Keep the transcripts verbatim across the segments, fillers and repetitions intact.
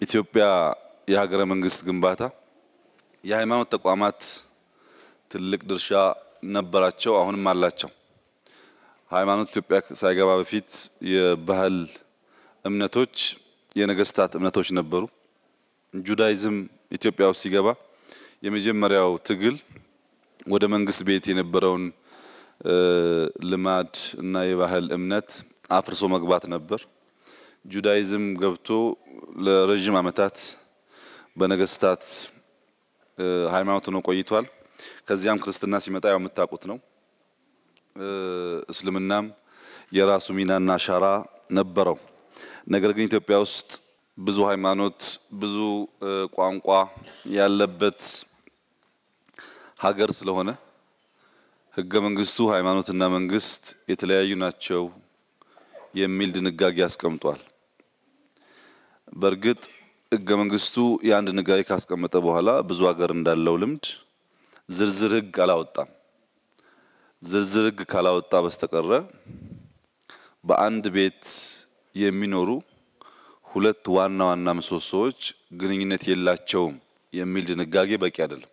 የኢትዮጵያ የሀገረ መንግስት ግንባታ የሃይማኖት ተቋማት ትልቅ ድርሻ ነበራቸው አሁንም አላቸው። ሃይማኖት ኢትዮጵያ ሳይገባ በፊት የባህል እምነቶች የነገስታት እምነቶች ነበሩ። ጁዳይዝም ኢትዮጵያ ውስጥ ሲገባ የመጀመሪያው ትግል ወደ መንግስት ቤት የነበረውን ልማድ እና የባህል እምነት አፍርሶ መግባት ነበር። ጁዳይዝም ገብቶ ለረጅም ዓመታት በነገስታት ሃይማኖት ሆኖ ቆይቷል። ከዚያም ክርስትና ሲመጣ ያው የምታውቁት ነው። እስልምናም የራሱ ሚናና አሻራ ነበረው። ነገር ግን ኢትዮጵያ ውስጥ ብዙ ሃይማኖት ብዙ ቋንቋ ያለበት ሀገር ስለሆነ ህገ መንግስቱ ሃይማኖትና መንግስት የተለያዩ ናቸው የሚል ድንጋጌ ያስቀምጧል። በርግጥ ህገ መንግስቱ ያን ድንጋጌ ካስቀመጠ በኋላ ብዙ ሀገር እንዳለው ልምድ ዝርዝር ህግ አላወጣም። ዝርዝር ህግ ካላወጣ በስተቀረ በአንድ ቤት የሚኖሩ ሁለት ዋና ዋና ምሰሶዎች ግንኙነት የላቸውም የሚል ድንጋጌ በቂ አይደለም።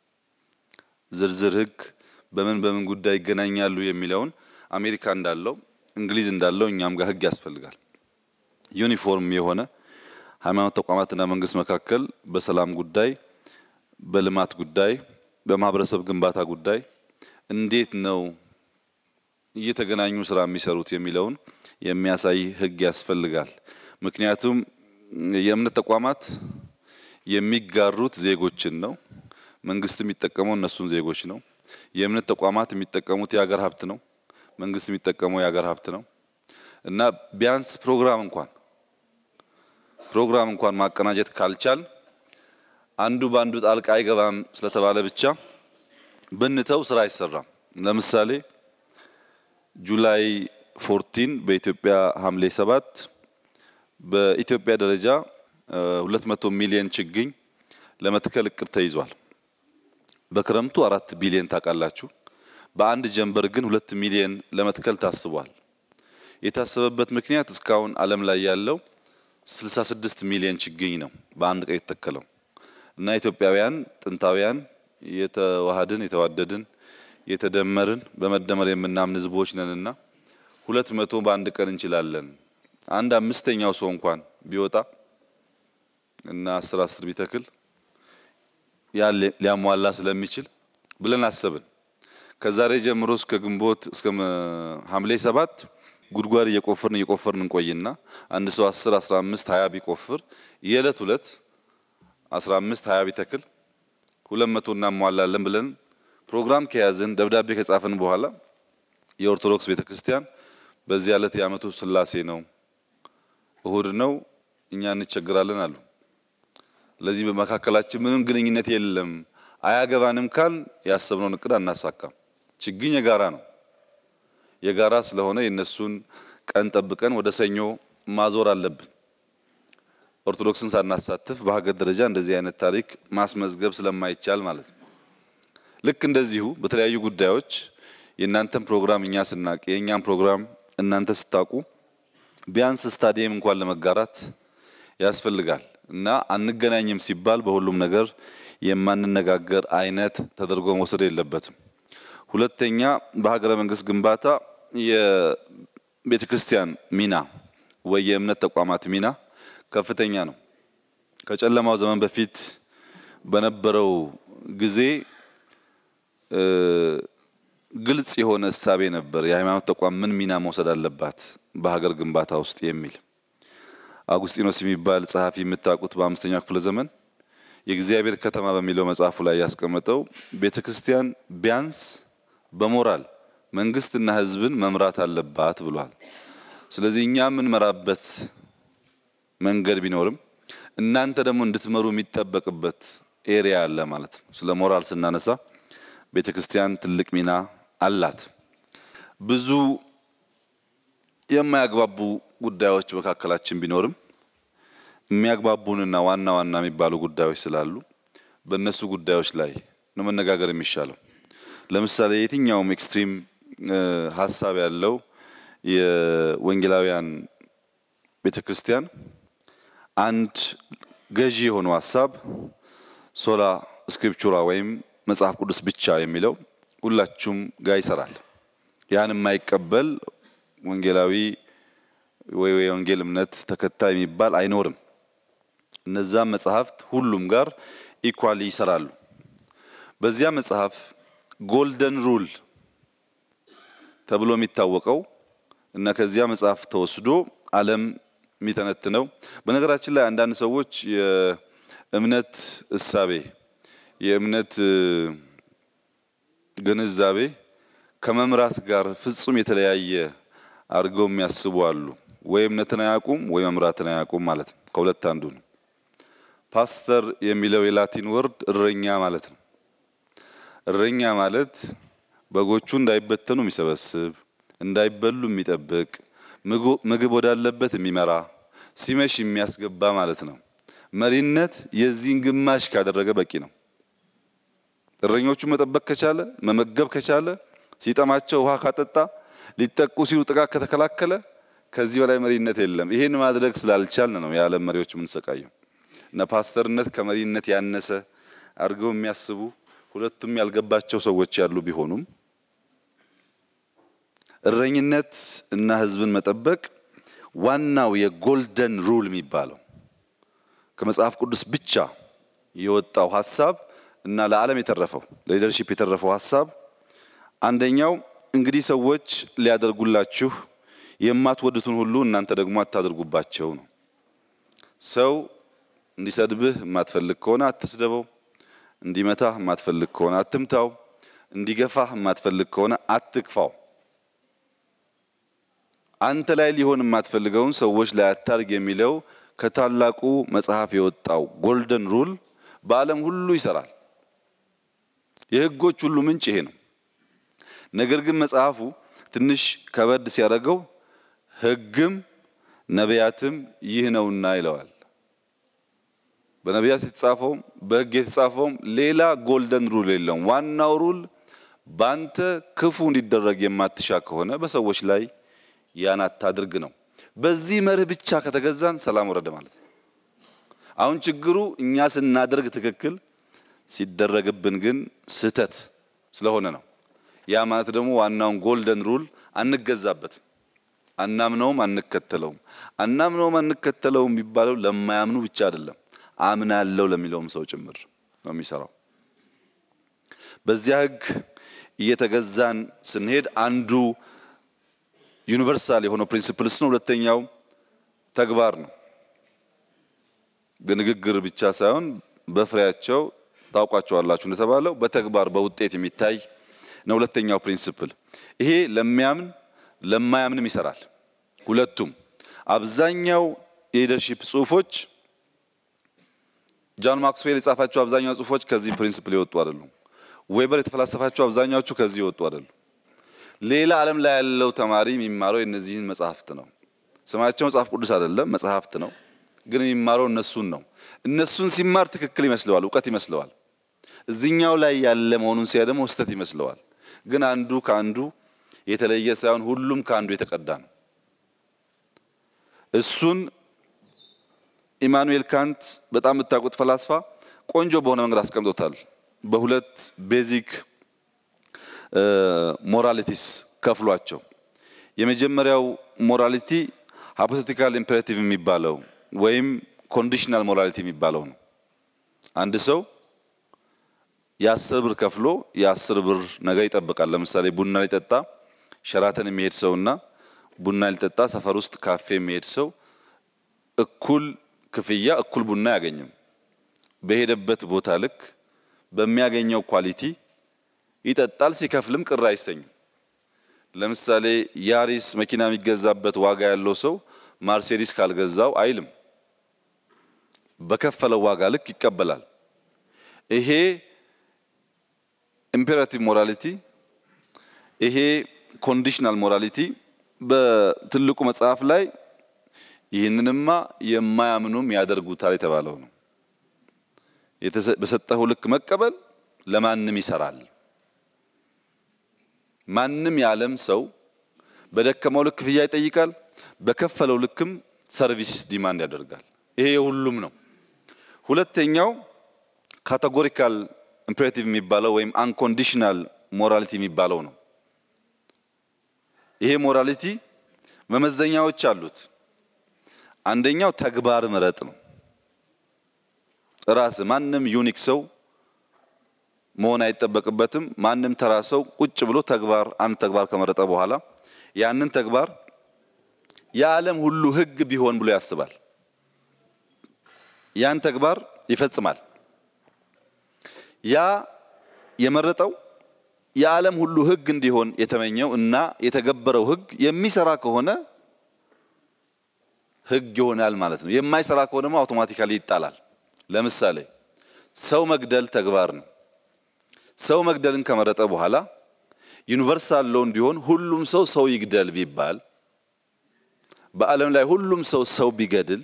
ዝርዝር ህግ በምን በምን ጉዳይ ይገናኛሉ የሚለውን አሜሪካ እንዳለው እንግሊዝ እንዳለው እኛም ጋር ህግ ያስፈልጋል። ዩኒፎርም የሆነ ሃይማኖት ተቋማትና መንግስት መካከል በሰላም ጉዳይ፣ በልማት ጉዳይ፣ በማህበረሰብ ግንባታ ጉዳይ እንዴት ነው እየተገናኙ ስራ የሚሰሩት የሚለውን የሚያሳይ ህግ ያስፈልጋል። ምክንያቱም የእምነት ተቋማት የሚጋሩት ዜጎችን ነው። መንግስት የሚጠቀመው እነሱን ዜጎች ነው። የእምነት ተቋማት የሚጠቀሙት የሀገር ሀብት ነው። መንግስት የሚጠቀመው የሀገር ሀብት ነው እና ቢያንስ ፕሮግራም እንኳን ፕሮግራም እንኳን ማቀናጀት ካልቻል አንዱ ባንዱ ጣልቃ አይገባም ስለተባለ ብቻ ብንተው ስራ አይሰራም። ለምሳሌ ጁላይ አስራ አራት በኢትዮጵያ ሐምሌ ሰባት በኢትዮጵያ ደረጃ ሁለት መቶ ሚሊዮን ችግኝ ለመትከል እቅድ ተይዟል። በክረምቱ አራት ቢሊዮን ታውቃላችሁ። በአንድ ጀንበር ግን ሁለት ሚሊዮን ለመትከል ታስቧል። የታሰበበት ምክንያት እስካሁን ዓለም ላይ ያለው ስልሳ ስድስት ሚሊዮን ችግኝ ነው በአንድ ቀን የተተከለው እና ኢትዮጵያውያን ጥንታውያን የተዋሃድን የተዋደድን የተደመርን በመደመር የምናምን ህዝቦች ነንና ሁለት መቶ በአንድ ቀን እንችላለን። አንድ አምስተኛው ሰው እንኳን ቢወጣ እና አስር አስር ቢተክል ያ ሊያሟላ ስለሚችል ብለን አሰብን። ከዛሬ ጀምሮ እስከ ግንቦት እስከ ሐምሌ ሰባት ጉድጓድ እየቆፈርን እየቆፈርን እንቆይና አንድ ሰው አስር አስራ አምስት ሃያ ቢቆፍር የዕለት ሁለት አስራ አምስት ሃያ ቢተክል ሁለት መቶ እናሟላለን ብለን ፕሮግራም ከያዝን ደብዳቤ ከጻፈን በኋላ የኦርቶዶክስ ቤተክርስቲያን በዚህ ዕለት የዓመቱ ስላሴ ነው እሁድ ነው እኛ እንቸገራለን አሉ። ለዚህ በመካከላችን ምንም ግንኙነት የለም አያገባንም ካል ያሰብነውን እቅድ አናሳካም። ችግኝ የጋራ ነው። የጋራ ስለሆነ የነሱን ቀን ጠብቀን ወደ ሰኞ ማዞር አለብን። ኦርቶዶክስን ሳናሳትፍ በሀገር ደረጃ እንደዚህ አይነት ታሪክ ማስመዝገብ ስለማይቻል ማለት ነው። ልክ እንደዚሁ በተለያዩ ጉዳዮች የእናንተን ፕሮግራም እኛ ስናቅ የኛን ፕሮግራም እናንተ ስታቁ ቢያንስ ስታዲየም እንኳን ለመጋራት ያስፈልጋል እና አንገናኝም ሲባል በሁሉም ነገር የማንነጋገር አይነት ተደርጎ መወሰድ የለበትም። ሁለተኛ በሀገረ መንግስት ግንባታ የቤተክርስቲያን ሚና ወይ የእምነት ተቋማት ሚና ከፍተኛ ነው። ከጨለማው ዘመን በፊት በነበረው ጊዜ ግልጽ የሆነ እሳቤ ነበር የሃይማኖት ተቋም ምን ሚና መውሰድ አለባት በሀገር ግንባታ ውስጥ የሚል። አጉስጢኖስ የሚባል ጸሐፊ የምታውቁት በአምስተኛው ክፍለ ዘመን የእግዚአብሔር ከተማ በሚለው መጽሐፉ ላይ ያስቀመጠው ቤተክርስቲያን ቢያንስ በሞራል መንግስትና ህዝብን መምራት አለባት ብሏል። ስለዚህ እኛ ምን መራበት መንገድ ቢኖርም እናንተ ደግሞ እንድትመሩ የሚጠበቅበት ኤሪያ አለ ማለት ነው። ስለ ሞራል ስናነሳ ቤተክርስቲያን ትልቅ ሚና አላት። ብዙ የማያግባቡ ጉዳዮች መካከላችን ቢኖርም የሚያግባቡንና ዋና ዋና የሚባሉ ጉዳዮች ስላሉ በእነሱ ጉዳዮች ላይ ነው መነጋገር የሚሻለው። ለምሳሌ የትኛውም ኤክስትሪም ሐሳብ ያለው የወንጌላውያን ቤተክርስቲያን አንድ ገዢ የሆነው ሐሳብ ሶላ ስክሪፕቹራ ወይም መጽሐፍ ቅዱስ ብቻ የሚለው ሁላችሁም ጋር ይሰራል። ያን የማይቀበል ወንጌላዊ ወይ ወንጌል እምነት ተከታይ የሚባል አይኖርም። እነዛ መጽሐፍት ሁሉም ጋር ኢኳሊ ይሰራሉ። በዚያ መጽሐፍ ጎልደን ሩል ተብሎ የሚታወቀው እና ከዚያ መጽሐፍ ተወስዶ ዓለም የሚተነትነው በነገራችን ላይ አንዳንድ ሰዎች የእምነት እሳቤ የእምነት ግንዛቤ ከመምራት ጋር ፍጹም የተለያየ አርገው የሚያስቡ አሉ። ወይ እምነትን አያውቁም ወይ መምራትን አያውቁም ማለት ነው። ከሁለት አንዱ ነው። ፓስተር የሚለው የላቲን ወርድ እረኛ ማለት ነው። እረኛ ማለት በጎቹ እንዳይበተኑ የሚሰበስብ እንዳይበሉ የሚጠብቅ ምግብ ወዳለበት የሚመራ ሲመሽ የሚያስገባ ማለት ነው። መሪነት የዚህን ግማሽ ካደረገ በቂ ነው። እረኞቹ መጠበቅ ከቻለ መመገብ ከቻለ ሲጠማቸው ውሃ ካጠጣ ሊጠቁ ሲሉ ጥቃት ከተከላከለ ከዚህ በላይ መሪነት የለም። ይሄን ማድረግ ስላልቻልን ነው የዓለም መሪዎች ምን ሰቃየው እና ፓስተርነት ከመሪነት ያነሰ አርገው የሚያስቡ ሁለቱም ያልገባቸው ሰዎች ያሉ ቢሆኑም እረኝነት እና ህዝብን መጠበቅ ዋናው የጎልደን ሩል የሚባለው ከመጽሐፍ ቅዱስ ብቻ የወጣው ሐሳብ እና ለዓለም የተረፈው ለሊደርሺፕ የተረፈው ሐሳብ አንደኛው እንግዲህ ሰዎች ሊያደርጉላችሁ የማትወዱትን ሁሉ እናንተ ደግሞ አታድርጉባቸው ነው። ሰው እንዲሰድብህ የማትፈልግ ከሆነ አትስደበው፣ እንዲመታህ የማትፈልግ ከሆነ አትምታው፣ እንዲገፋህ የማትፈልግ ከሆነ አትግፋው። አንተ ላይ ሊሆን የማትፈልገውን ሰዎች ላይ አታርግ የሚለው ከታላቁ መጽሐፍ የወጣው ጎልደን ሩል በዓለም ሁሉ ይሰራል። የህጎች ሁሉ ምንጭ ይሄ ነው። ነገር ግን መጽሐፉ ትንሽ ከበድ ሲያደርገው ህግም ነቢያትም ይህ ነውና ይለዋል። በነቢያት የተጻፈው በህግ የተጻፈው ሌላ ጎልደን ሩል የለም። ዋናው ሩል ባንተ ክፉ እንዲደረግ የማትሻ ከሆነ በሰዎች ላይ ያን አታድርግ ነው። በዚህ መርህ ብቻ ከተገዛን ሰላም ወረደ ማለት ነው። አሁን ችግሩ እኛ ስናደርግ ትክክል ሲደረግብን ግን ስህተት ስለሆነ ነው። ያ ማለት ደግሞ ዋናውን ጎልደን ሩል አንገዛበትም፣ አናምነውም፣ አንከተለውም። አናምነውም አንከተለውም የሚባለው ለማያምኑ ብቻ አይደለም፣ አምናለው ለሚለውም ሰው ጭምር ነው የሚሰራው። በዚያ ህግ እየተገዛን ስንሄድ አንዱ ዩኒቨርሳል የሆነው ፕሪንሲፕልስ ነው። ሁለተኛው ተግባር ነው። በንግግር ብቻ ሳይሆን በፍሬያቸው ታውቋቸዋላችሁ እንደተባለው በተግባር በውጤት የሚታይ ነው። ሁለተኛው ፕሪንሲፕል ይሄ ለሚያምን ለማያምንም ይሰራል። ሁለቱም አብዛኛው የሊደርሺፕ ጽሁፎች ጃን ማክስዌል የጻፋቸው አብዛኛው ጽሁፎች ከዚህ ፕሪንሲፕል ይወጡ አይደሉም። ዌበር የተፈላሰፋቸው አብዛኛዎቹ ከዚህ ይወጡ አይደሉም። ሌላ ዓለም ላይ ያለው ተማሪ የሚማረው የነዚህን መጽሐፍት ነው። ስማቸው መጽሐፍ ቅዱስ አይደለም መጽሐፍት ነው፣ ግን የሚማረው እነሱን ነው። እነሱን ሲማር ትክክል ይመስለዋል፣ ዕውቀት ይመስለዋል። እዚህኛው ላይ ያለ መሆኑን ሲያ ደግሞ ስህተት ይመስለዋል። ግን አንዱ ካንዱ የተለየ ሳይሆን ሁሉም ካንዱ የተቀዳ ነው። እሱን ኢማኑኤል ካንት በጣም የምታውቁት ፈላስፋ ቆንጆ በሆነ መንገድ አስቀምጦታል። በሁለት ቤዚክ ሞራሊቲስ ከፍሏቸው የመጀመሪያው ሞራሊቲ ሃይፖቴቲካል ኢምፔራቲቭ የሚባለው ወይም ኮንዲሽናል ሞራሊቲ የሚባለው ነው። አንድ ሰው የአስር ብር ከፍሎ የአስር ብር ነገር ይጠብቃል። ለምሳሌ ቡና ሊጠጣ ሸራተን የሚሄድ ሰውና ቡና ሊጠጣ ሰፈር ውስጥ ካፌ የሚሄድ ሰው እኩል ክፍያ እኩል ቡና ያገኝም። በሄደበት ቦታ ልክ በሚያገኘው ኳሊቲ ይጠጣል። ሲከፍልም ቅር አይሰኝም። ለምሳሌ ያሪስ መኪና የሚገዛበት ዋጋ ያለው ሰው ማርሴዲስ ካልገዛው አይልም። በከፈለው ዋጋ ልክ ይቀበላል። ይሄ ኢምፔራቲቭ ሞራሊቲ፣ ይሄ ኮንዲሽናል ሞራሊቲ በትልቁ መጽሐፍ ላይ ይህንንማ የማያምኑም ያደርጉታል የተባለው ነው። በሰጠው ልክ መቀበል ለማንም ይሰራል። ማንም የዓለም ሰው በደከመው ልክ ክፍያ ይጠይቃል፣ በከፈለው ልክም ሰርቪስ ዲማንድ ያደርጋል። ይሄ የሁሉም ነው። ሁለተኛው ካቴጎሪካል ኢምፔራቲቭ የሚባለው ወይም አንኮንዲሽናል ሞራሊቲ የሚባለው ነው። ይሄ ሞራሊቲ መመዘኛዎች አሉት። አንደኛው ተግባር መረጥ ነው። ራስ ማንንም ዩኒክ ሰው መሆን አይጠበቅበትም። ማንንም ተራ ሰው ቁጭ ብሎ ተግባር አንድ ተግባር ከመረጠ በኋላ ያንን ተግባር የዓለም ሁሉ ህግ ቢሆን ብሎ ያስባል። ያን ተግባር ይፈጽማል። ያ የመረጠው የዓለም ሁሉ ህግ እንዲሆን የተመኘው እና የተገበረው ህግ የሚሰራ ከሆነ ህግ ይሆናል ማለት ነው። የማይሰራ ከሆነ ደግሞ አውቶማቲካሊ ይጣላል። ለምሳሌ ሰው መግደል ተግባር ነው። ሰው መግደልን ከመረጠ በኋላ ዩኒቨርሳል ሎው እንዲሆን ሁሉም ሰው ሰው ይግደል ቢባል በዓለም ላይ ሁሉም ሰው ሰው ቢገድል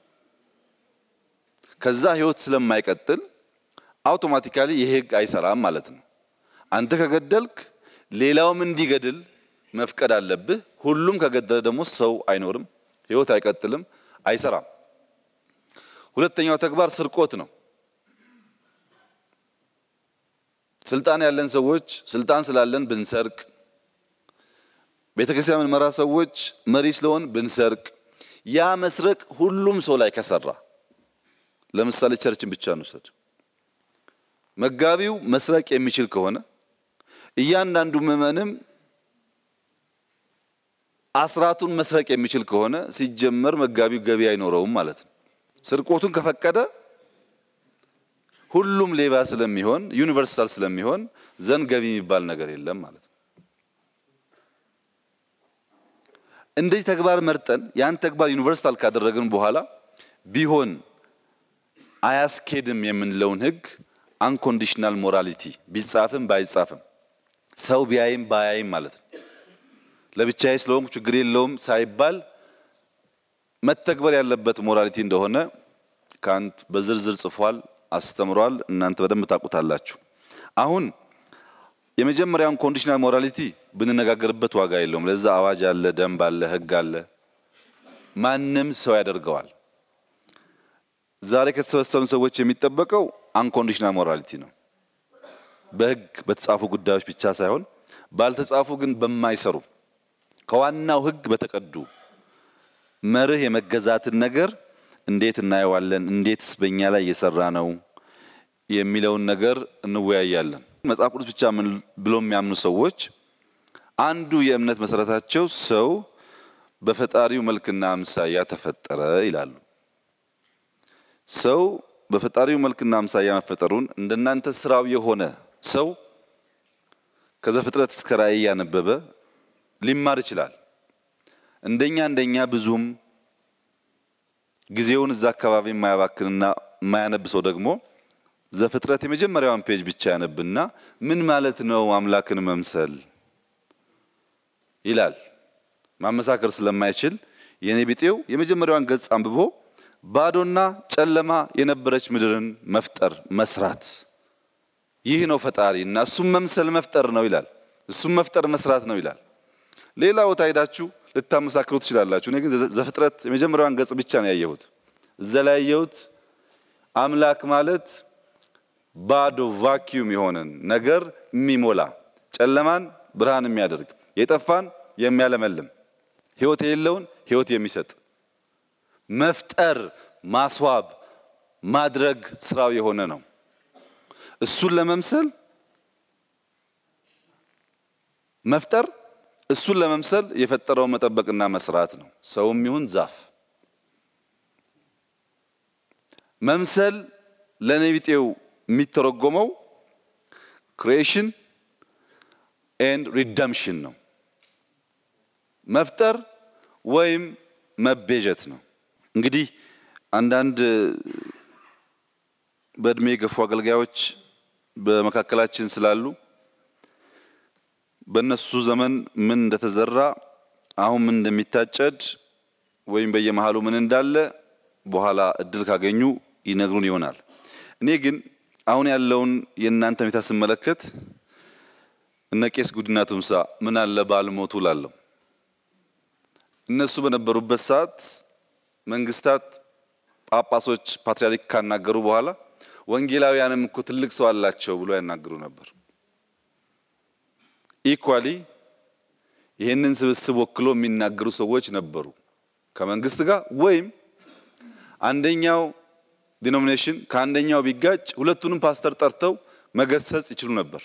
ከዛ ህይወት ስለማይቀጥል አውቶማቲካሊ ይሄ ህግ አይሰራም ማለት ነው። አንተ ከገደልክ ሌላውም እንዲገድል መፍቀድ አለብህ። ሁሉም ከገደለ ደግሞ ሰው አይኖርም፣ ህይወት አይቀጥልም፣ አይሰራም። ሁለተኛው ተግባር ስርቆት ነው። ስልጣን ያለን ሰዎች ስልጣን ስላለን ብንሰርቅ፣ ቤተክርስቲያን መራ ሰዎች መሪ ስለሆን ብንሰርቅ፣ ያ መስረቅ ሁሉም ሰው ላይ ከሰራ ለምሳሌ ቸርችን ብቻ እንውሰድ። መጋቢው መስረቅ የሚችል ከሆነ እያንዳንዱ ምዕመንም አስራቱን መስረቅ የሚችል ከሆነ ሲጀመር መጋቢው ገቢ አይኖረውም ማለት ነው። ስርቆቱን ከፈቀደ ሁሉም ሌባ ስለሚሆን ዩኒቨርሳል ስለሚሆን ዘን ገቢ የሚባል ነገር የለም ማለት ነው። እንደዚህ ተግባር መርጠን ያን ተግባር ዩኒቨርሳል ካደረግን በኋላ ቢሆን አያስኬድም የምንለውን ህግ አንኮንዲሽናል ሞራሊቲ ቢጻፍም ባይጻፍም ሰው ቢያይም ባያይም ማለት ነው። ለብቻዬ ስለሆንኩ ችግር የለውም ሳይባል መተግበር ያለበት ሞራሊቲ እንደሆነ ካንት በዝርዝር ጽፏል፣ አስተምሯል። እናንተ በደንብ ታውቁታላችሁ። አሁን የመጀመሪያውን ኮንዲሽናል ሞራሊቲ ብንነጋገርበት ዋጋ የለውም። ለዛ አዋጅ አለ፣ ደንብ አለ፣ ህግ አለ። ማንም ሰው ያደርገዋል። ዛሬ ከተሰበሰቡ ሰዎች የሚጠበቀው አንኮንዲሽናል ሞራሊቲ ነው። በህግ በተጻፉ ጉዳዮች ብቻ ሳይሆን ባልተጻፉ ግን በማይሰሩ ከዋናው ህግ በተቀዱ መርህ የመገዛትን ነገር እንዴት እናየዋለን፣ እንዴትስ በእኛ ላይ እየሰራ ነው የሚለውን ነገር እንወያያለን። መጽሐፍ ቅዱስ ብቻ ምን ብሎ የሚያምኑ ሰዎች አንዱ የእምነት መሰረታቸው ሰው በፈጣሪው መልክና አምሳያ ተፈጠረ ይላሉ። ሰው በፈጣሪው መልክና አምሳያ መፈጠሩን እንደናንተ ስራው የሆነ ሰው ከዘፍጥረት እስከ ራእይ ያነበበ ሊማር ይችላል። እንደኛ እንደኛ ብዙም ጊዜውን እዛ አካባቢ የማያባክንና የማያነብ ሰው ደግሞ ዘፍጥረት የመጀመሪያውን ፔጅ ብቻ ያነብና ምን ማለት ነው አምላክን መምሰል ይላል። ማመሳከር ስለማይችል የኔ ቢጤው የመጀመሪያውን ገጽ አንብቦ ባዶና ጨለማ የነበረች ምድርን መፍጠር መስራት ይህ ነው ፈጣሪና እሱም መምሰል መፍጠር ነው ይላል። እሱም መፍጠር መስራት ነው ይላል። ሌላው ታይዳችሁ ልታመሳክሩ ትችላላችሁ። እኔ ግን ዘፍጥረት የመጀመሪያውን ገጽ ብቻ ነው ያየሁት። እዛ ላይ ያየሁት አምላክ ማለት ባዶ ቫኪዩም የሆነን ነገር የሚሞላ ጨለማን ብርሃን የሚያደርግ የጠፋን የሚያለመልም ህይወት የሌለውን ህይወት የሚሰጥ መፍጠር ማስዋብ ማድረግ ስራው የሆነ ነው። እሱን ለመምሰል መፍጠር እሱን ለመምሰል የፈጠረው መጠበቅና መስራት ነው። ሰውም ይሁን ዛፍ መምሰል ለነቢጤው የሚተረጎመው ክሪኤሽን ኤንድ ሪደምፕሽን ነው። መፍጠር ወይም መቤዠት ነው። እንግዲህ አንዳንድ በእድሜ የገፉ አገልጋዮች በመካከላችን ስላሉ በእነሱ ዘመን ምን እንደተዘራ አሁን ምን እንደሚታጨድ ወይም በየመሃሉ ምን እንዳለ በኋላ እድል ካገኙ ይነግሩን ይሆናል። እኔ ግን አሁን ያለውን የእናንተ ሁኔታ ስመለከት እነ ቄስ ጉዲና ቱምሳ ምን አለ ባልሞቱ ላለው እነሱ በነበሩበት ሰዓት መንግስታት ጳጳሶች ፓትርያርክ ካናገሩ በኋላ ወንጌላውያንም እኮ ትልቅ ሰው አላቸው ብሎ ያናገሩ ነበር። ኢኳሊ ይሄንን ስብስብ ወክሎ የሚናገሩ ሰዎች ነበሩ ከመንግስት ጋር ወይም አንደኛው ዲኖሚኔሽን ከአንደኛው ቢጋጭ ሁለቱንም ፓስተር ጠርተው መገሰጽ ይችሉ ነበር።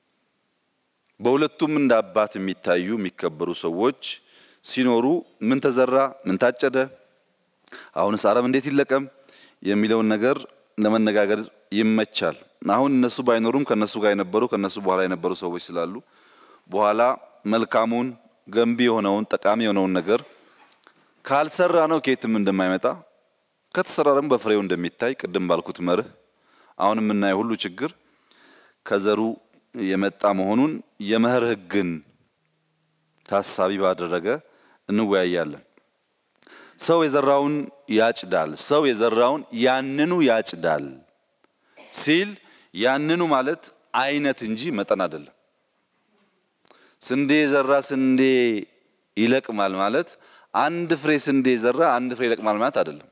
በሁለቱም እንደ አባት የሚታዩ የሚከበሩ ሰዎች ሲኖሩ ምን ተዘራ ምን ታጨደ አሁንስ አረም እንዴት ይለቀም የሚለውን ነገር ለመነጋገር ይመቻል። አሁን እነሱ ባይኖሩም ከነሱ ጋር የነበሩ ከነሱ በኋላ የነበሩ ሰዎች ስላሉ በኋላ መልካሙን ገንቢ የሆነውን ጠቃሚ የሆነውን ነገር ካልሰራ ነው ከየትም እንደማይመጣ ከተሰራ ደግሞ በፍሬው እንደሚታይ ቅድም ባልኩት መርህ አሁን የምናየው ሁሉ ችግር ከዘሩ የመጣ መሆኑን የመህር ህግን ታሳቢ ባደረገ እንወያያለን። ሰው የዘራውን ያጭዳል ሰው የዘራውን ያንኑ ያጭዳል ሲል ያንኑ ማለት አይነት እንጂ መጠን አይደለም። ስንዴ ዘራ ስንዴ ይለቅማል ማለት አንድ ፍሬ ስንዴ ዘራ አንድ ፍሬ ይለቅማል ማለት አይደለም።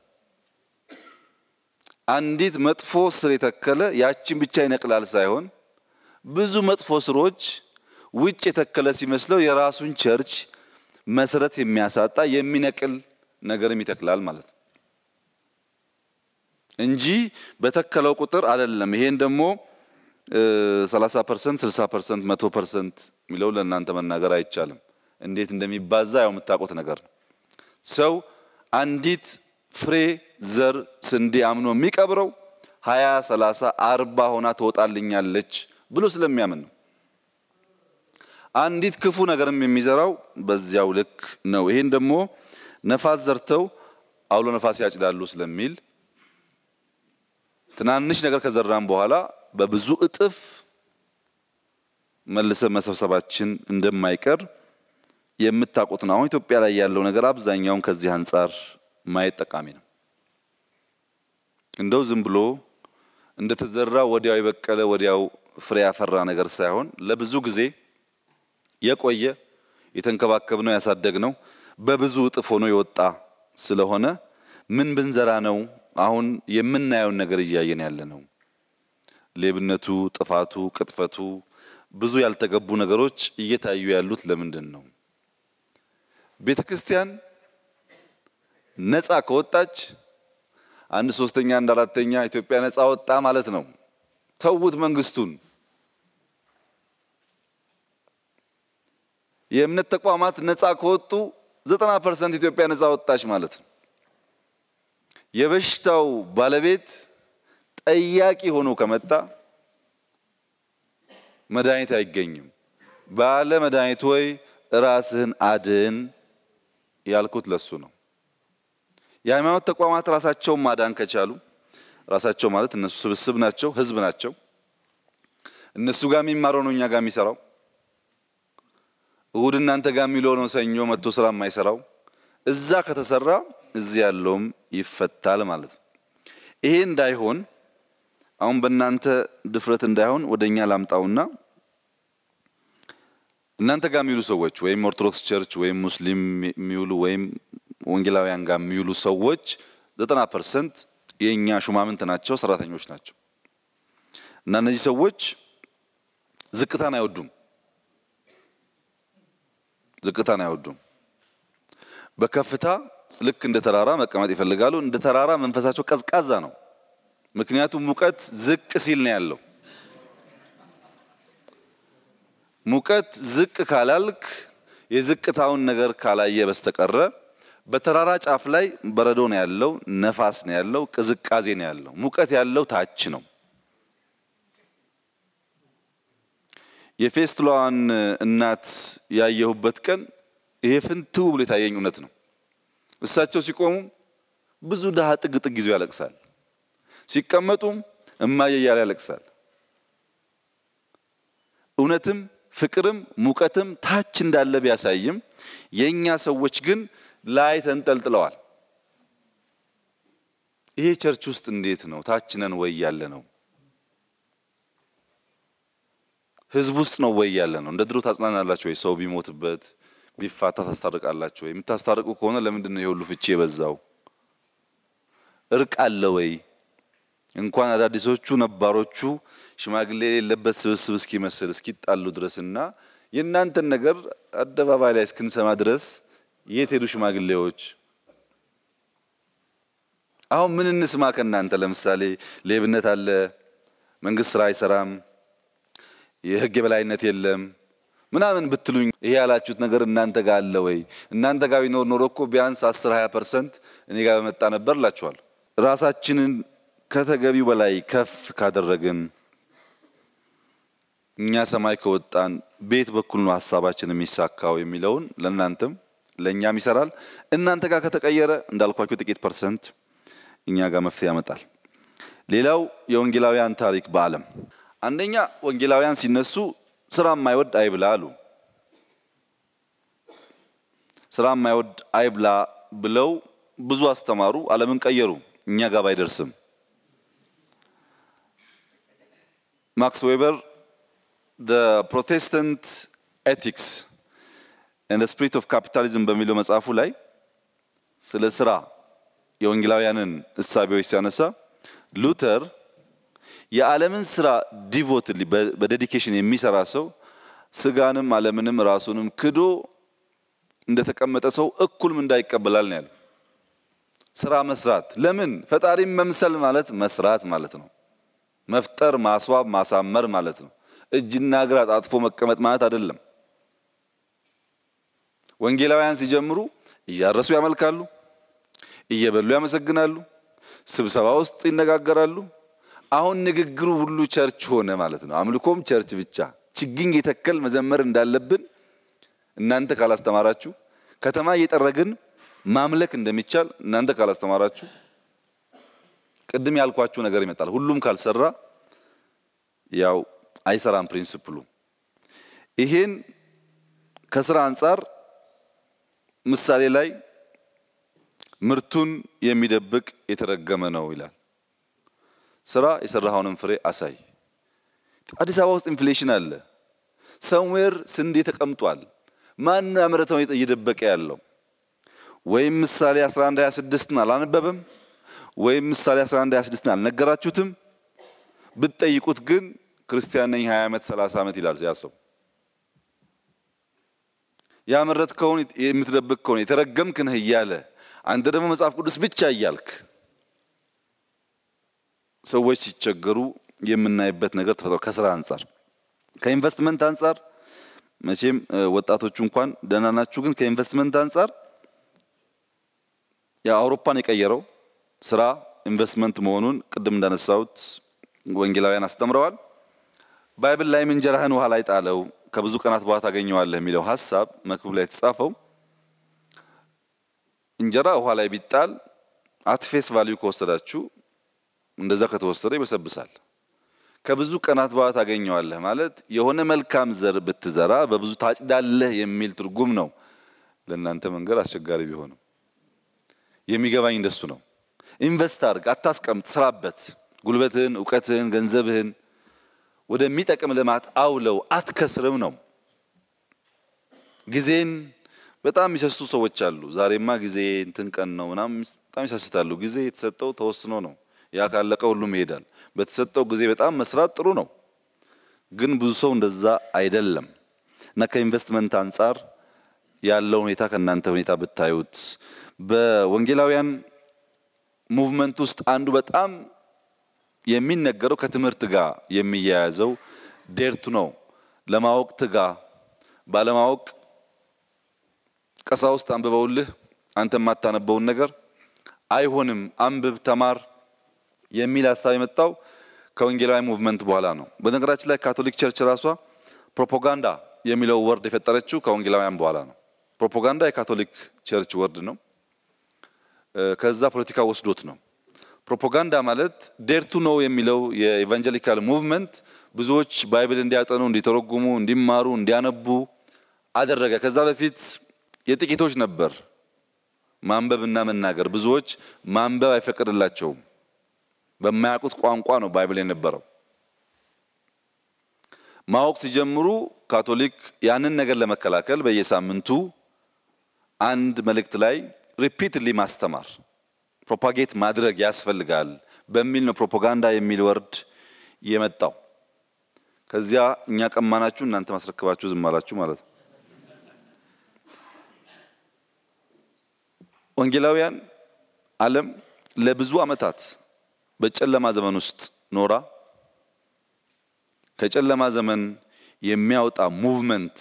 አንዲት መጥፎ ስር የተከለ ያቺን ብቻ ይነቅላል ሳይሆን ብዙ መጥፎ ስሮች ውጭ የተከለ ሲመስለው የራሱን ቸርች መሰረት የሚያሳጣ የሚነቅል ነገርም ይተክላል ማለት ነው እንጂ በተከለው ቁጥር አይደለም። ይሄን ደግሞ ሰላሳ ፐርሰንት ስልሳ ፐርሰንት መቶ ፐርሰንት ሚለው ለእናንተ መናገር አይቻልም። እንዴት እንደሚባዛ ያው የምታውቁት ነገር ነው። ሰው አንዲት ፍሬ ዘር ስንዴ አምኖ የሚቀብረው ሃያ ሰላሳ አርባ ሆና ትወጣልኛለች ብሎ ስለሚያምን ነው። አንዲት ክፉ ነገርም የሚዘራው በዚያው ልክ ነው። ይሄን ደግሞ ነፋስ ዘርተው አውሎ ነፋስ ያጭዳሉ ስለሚል ትናንሽ ነገር ከዘራን በኋላ በብዙ እጥፍ መልሰ መሰብሰባችን እንደማይቀር የምታውቁት ነው። አሁን ኢትዮጵያ ላይ ያለው ነገር አብዛኛውን ከዚህ አንፃር ማየት ጠቃሚ ነው። እንደው ዝም ብሎ እንደተዘራ ወዲያው ይበቀለ ወዲያው ፍሬ ያፈራ ነገር ሳይሆን ለብዙ ጊዜ የቆየ የተንከባከብነው ያሳደግነው በብዙ እጥፍ ሆኖ የወጣ ስለሆነ ምን ብንዘራ ነው አሁን የምናየው ነገር እያየን ያለ ነው። ሌብነቱ ጥፋቱ ቅጥፈቱ ብዙ ያልተገቡ ነገሮች እየታዩ ያሉት ለምንድን ነው? ቤተክርስቲያን ነፃ ከወጣች አንድ ሶስተኛ አንድ አራተኛ ኢትዮጵያ ነፃ ወጣ ማለት ነው። ተውት መንግስቱን። የእምነት ተቋማት ነፃ ከወጡ ዘጠና ፐርሰንት ኢትዮጵያ ነፃ ወጣች ማለት ነው። የበሽታው ባለቤት ጠያቂ ሆኖ ከመጣ መድኃኒት አይገኝም። ባለ መድኃኒት ወይ ራስህን አድን ያልኩት ለሱ ነው። የሃይማኖት ተቋማት ራሳቸው ማዳን ከቻሉ ራሳቸው ማለት እነሱ ስብስብ ናቸው ህዝብ ናቸው። እነሱ ጋር የሚማረው ነው እኛ ጋር የሚሰራው። እሁድ እናንተ ጋር የሚለው ነው ሰኞ መጥቶ ስራ የማይሰራው። እዛ ከተሰራ እዚህ ያለውም ይፈታል ማለት ነው። ይሄ እንዳይሆን አሁን በእናንተ ድፍረት እንዳይሆን ወደኛ ላምጣውና እናንተ ጋር የሚውሉ ሰዎች ወይም ኦርቶዶክስ ቸርች ወይም ሙስሊም የሚውሉ ወይም ወንጌላውያን ጋር የሚውሉ ሰዎች ዘጠና ፐርሰንት የኛ ሹማምንት ናቸው ሰራተኞች ናቸው። እና እነዚህ ሰዎች ዝቅታን አይወዱም ዝቅታን አይወዱም። በከፍታ ልክ እንደ ተራራ መቀመጥ ይፈልጋሉ። እንደ ተራራ መንፈሳቸው ቀዝቃዛ ነው። ምክንያቱም ሙቀት ዝቅ ሲል ነው ያለው። ሙቀት ዝቅ ካላልክ የዝቅታውን ነገር ካላየ በስተቀረ በተራራ ጫፍ ላይ በረዶ ነው ያለው ነፋስ ነው ያለው ቅዝቃዜ ነው ያለው። ሙቀት ያለው ታች ነው። የፌስቱላን እናት ያየሁበት ቀን ይሄ ፍንትው ብሎ ታየኝ እውነት ነው። እሳቸው ሲቆሙ ብዙ ደሃ ጥግ ጥግ ይዞ ያለቅሳል። ሲቀመጡም እማዬ እያለ ያለቅሳል። እውነትም ፍቅርም ሙቀትም ታች እንዳለ ቢያሳይም የኛ ሰዎች ግን ላይ ተንጠልጥለዋል። ይሄ ቸርች ውስጥ እንዴት ነው ታች ነን ወይ ያለ ነው? ህዝብ ውስጥ ነው ወይ ያለ ነው? እንደ ድሮ ታጽናናላችሁ ወይ? ሰው ቢሞትበት ቢፋታ ታስታርቃላችሁ ወይ? የምታስታርቁ ከሆነ ለምንድን ነው ይሁሉ ፍቺ የበዛው? እርቅ አለ ወይ እንኳን አዳዲሶቹ ነባሮቹ ሽማግሌ የሌለበት ስብስብ እስኪመስል እስኪጣሉ ድረስና የእናንተን ነገር አደባባይ ላይ እስክንሰማ ድረስ የት ሄዱ ሽማግሌዎች? አሁን ምን እንስማ ከእናንተ? ለምሳሌ ሌብነት አለ፣ መንግስት ስራ አይሰራም፣ የህግ የበላይነት የለም ምናምን ብትሉኝ ይሄ ያላችሁት ነገር እናንተ ጋር አለ ወይ? እናንተ ጋር ቢኖር ኖሮ እኮ ቢያንስ አስር ሃያ ፐርሰንት እኔ ጋር በመጣ ነበር እላችኋለሁ። ራሳችንን ከተገቢው በላይ ከፍ ካደረግን እኛ ሰማይ ከወጣን ቤት በኩል ነው ሐሳባችን የሚሳካው የሚለውን ለእናንተም ለኛም ይሰራል። እናንተ ጋር ከተቀየረ እንዳልኳችሁ ጥቂት ፐርሰንት እኛ ጋር መፍትሄ ያመጣል። ሌላው የወንጌላውያን ታሪክ በዓለም አንደኛ ወንጌላውያን ሲነሱ ስራ የማይወድ አይብላ አሉ። ስራ የማይወድ አይብላ ብለው ብዙ አስተማሩ፣ ዓለምን ቀየሩ። እኛ ጋር ባይደርስም ማክስ ዌበር the Protestant ethics and the spirit of capitalism በሚለው መጽሐፉ ላይ ስለ ስራ የወንጌላውያንን እሳቤዎች ሲያነሳ ሉተር የዓለምን ስራ ዲቮትሊ በዴዲኬሽን የሚሰራ ሰው ስጋንም ዓለምንም ራሱንም ክዶ እንደተቀመጠ ሰው እኩልም እንዳይቀበላል ነው ያለው። ስራ መስራት ለምን? ፈጣሪም መምሰል ማለት መስራት ማለት ነው። መፍጠር፣ ማስዋብ፣ ማሳመር ማለት ነው። እጅና እግር አጣጥፎ መቀመጥ ማለት አይደለም። ወንጌላውያን ሲጀምሩ እያረሱ ያመልካሉ፣ እየበሉ ያመሰግናሉ፣ ስብሰባ ውስጥ ይነጋገራሉ። አሁን ንግግሩ ሁሉ ቸርች ሆነ ማለት ነው። አምልኮም ቸርች ብቻ። ችግኝ የተከል መዘመር እንዳለብን እናንተ ካላስተማራችሁ፣ ከተማ እየጠረግን ማምለክ እንደሚቻል እናንተ ካላስተማራችሁ ቅድም ያልኳችሁ ነገር ይመጣል። ሁሉም ካልሰራ ያው አይሰራም ፕሪንሲፕሉ። ይሄን ከስራ አንፃር ምሳሌ ላይ ምርቱን የሚደብቅ የተረገመ ነው ይላል። ስራ የሰራውን ፍሬ አሳይ። አዲስ አበባ ውስጥ ኢንፍሌሽን አለ። somewhere ስንዴ ተቀምጧል። ማን ያመረተው እየደበቀ ያለው? ወይም ምሳሌ አስራ አንድ ሃያ ስድስት አላነበበም? ወይም ምሳሌ አስራ አንድ ሃያ ስድስት አልነገራችሁትም? ብትጠይቁት ግን ክርስቲያን ነኝ ሃያ ዓመት ሰላሳ ዓመት ይላል ያ ሰው። ያመረትከውን የምትደብቅ ከሆነ የተረገምክ ነህ እያለ አንተ ደግሞ መጽሐፍ ቅዱስ ብቻ እያልክ ሰዎች ሲቸገሩ የምናይበት ነገር ተፈጥሮ ከስራ አንፃር ከኢንቨስትመንት አንፃር መቼም ወጣቶቹ እንኳን ደህና ናችሁ፣ ግን ከኢንቨስትመንት አንፃር የአውሮፓን የቀየረው ስራ ኢንቨስትመንት መሆኑን ቅድም እንዳነሳሁት ወንጌላውያን አስተምረዋል። ባይብል ላይ እንጀራህን ውሃ ላይ ጣለው ከብዙ ቀናት በኋላ ታገኘዋለህ የሚለው ሐሳብ መክብብ ላይ ተጻፈው እንጀራ ውሃ ላይ ቢጣል አትፌስ ቫልዩ ከወሰዳችሁ እንደዛ ከተወሰደ ይበሰብሳል። ከብዙ ቀናት በኋላ ታገኘዋለህ ማለት የሆነ መልካም ዘር ብትዘራ በብዙ ታጭዳለህ የሚል ትርጉም ነው። ለእናንተ መንገር አስቸጋሪ ቢሆንም የሚገባኝ እንደሱ ነው። ኢንቨስት አድርግ፣ አታስቀምጥ፣ ስራበት። ጉልበትህን፣ ዕውቀትህን፣ ገንዘብህን ወደሚጠቅም ልማት አውለው፣ አትከስርም ነው። ጊዜን በጣም የሚሰስቱ ሰዎች አሉ። ዛሬማ ጊዜ እንትን ቀን ነው ምናምን በጣም ይሰስታሉ። ጊዜ የተሰጠው ተወስኖ ነው። ያ ካለቀ ሁሉም ይሄዳል። በተሰጠው ጊዜ በጣም መስራት ጥሩ ነው፣ ግን ብዙ ሰው እንደዛ አይደለም። እና ከኢንቨስትመንት አንፃር ያለው ሁኔታ ከናንተ ሁኔታ ብታዩት በወንጌላውያን ሙቭመንት ውስጥ አንዱ በጣም የሚነገረው ከትምህርት ጋር የሚያያዘው ዴርቱ ነው። ለማወቅ ትጋ፣ ባለማወቅ ቀሳውስት አንብበውልህ አንተ ማታነበውን ነገር አይሆንም፣ አንብብ፣ ተማር የሚል ሐሳብ የመጣው ከወንጌላዊ ሙቭመንት በኋላ ነው። በነገራችን ላይ ካቶሊክ ቸርች ራሷ ፕሮፓጋንዳ የሚለው ወርድ የፈጠረችው ከወንጌላውያን በኋላ ነው። ፕሮፓጋንዳ የካቶሊክ ቸርች ወርድ ነው። ከዛ ፖለቲካ ወስዶት ነው። ፕሮፓጋንዳ ማለት ዴርቱ ነው የሚለው የኢቫንጀሊካል ሙቭመንት ብዙዎች ባይብል እንዲያጠኑ፣ እንዲተረጉሙ፣ እንዲማሩ፣ እንዲያነቡ አደረገ። ከዛ በፊት የጥቂቶች ነበር ማንበብና መናገር። ብዙዎች ማንበብ አይፈቀድላቸውም። በማያውቁት ቋንቋ ነው ባይብል የነበረው። ማወቅ ሲጀምሩ ካቶሊክ ያንን ነገር ለመከላከል በየሳምንቱ አንድ መልእክት ላይ ሪፒትሊ ማስተማር ፕሮፓጌት ማድረግ ያስፈልጋል በሚል ነው ፕሮፓጋንዳ የሚል ወርድ የመጣው። ከዚያ እኛ ቀማናችሁ እናንተ ማስረከባችሁ ዝም አላችሁ ማለት ነው። ወንጌላውያን ዓለም ለብዙ ዓመታት በጨለማ ዘመን ውስጥ ኖራ ከጨለማ ዘመን የሚያወጣ ሙቭመንት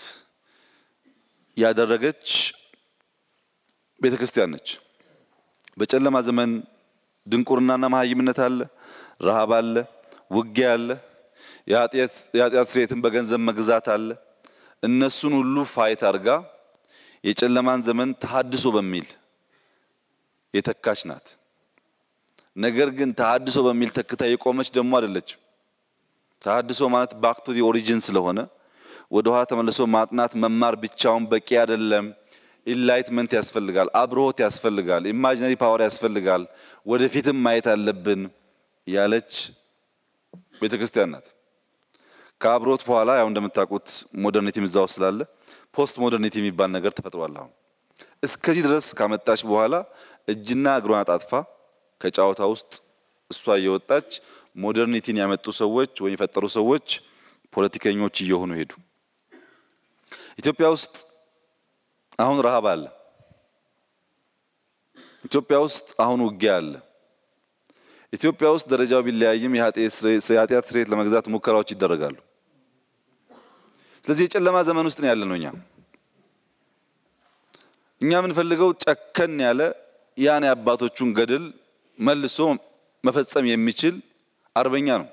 ያደረገች ቤተክርስቲያን ነች። በጨለማ ዘመን ድንቁርናና መሃይምነት አለ፣ ረሃብ አለ፣ ውጊያ አለ፣ የኃጢአት የኃጢአት ስርየትን በገንዘብ መግዛት አለ። እነሱን ሁሉ ፋይት አድርጋ የጨለማን ዘመን ተሐድሶ በሚል የተካች ናት። ነገር ግን ተሐድሶ በሚል ተክታ የቆመች ደግሞ አይደለችም። ተሐድሶ ማለት ባክ ቱ ዲ ኦሪጂን ስለሆነ ወደ ኋላ ተመልሶ ማጥናት መማር ብቻውን በቂ አይደለም። ኢንላይትመንት ያስፈልጋል፣ አብሮት ያስፈልጋል፣ ኢማጂነሪ ፓወር ያስፈልጋል፣ ወደፊትም ማየት አለብን ያለች ቤተክርስቲያን ናት። ከአብሮት በኋላ ያው እንደምታውቁት ሞደርኒቲ ምዛው ስላለ ፖስት ሞደርኒቲ የሚባል ነገር ተፈጥሯል። አሁን እስከዚህ ድረስ ካመጣች በኋላ እጅና እግሯን አጣጥፋ ከጫዋታ ውስጥ እሷ እየወጣች ሞደርኒቲን ያመጡ ሰዎች ወይ የፈጠሩ ሰዎች ፖለቲከኞች እየሆኑ ሄዱ። ኢትዮጵያ ውስጥ አሁን ረሃብ አለ። ኢትዮጵያ ውስጥ አሁን ውጊያ አለ። ኢትዮጵያ ውስጥ ደረጃው ቢለያይም የኃጢአት ስርየት ለመግዛት ሙከራዎች ይደረጋሉ። ስለዚህ የጨለማ ዘመን ውስጥ ነው ያለነው። እኛ እኛ የምንፈልገው ጨከን ያለ ያን የአባቶቹን ገድል መልሶ መፈጸም የሚችል አርበኛ ነው።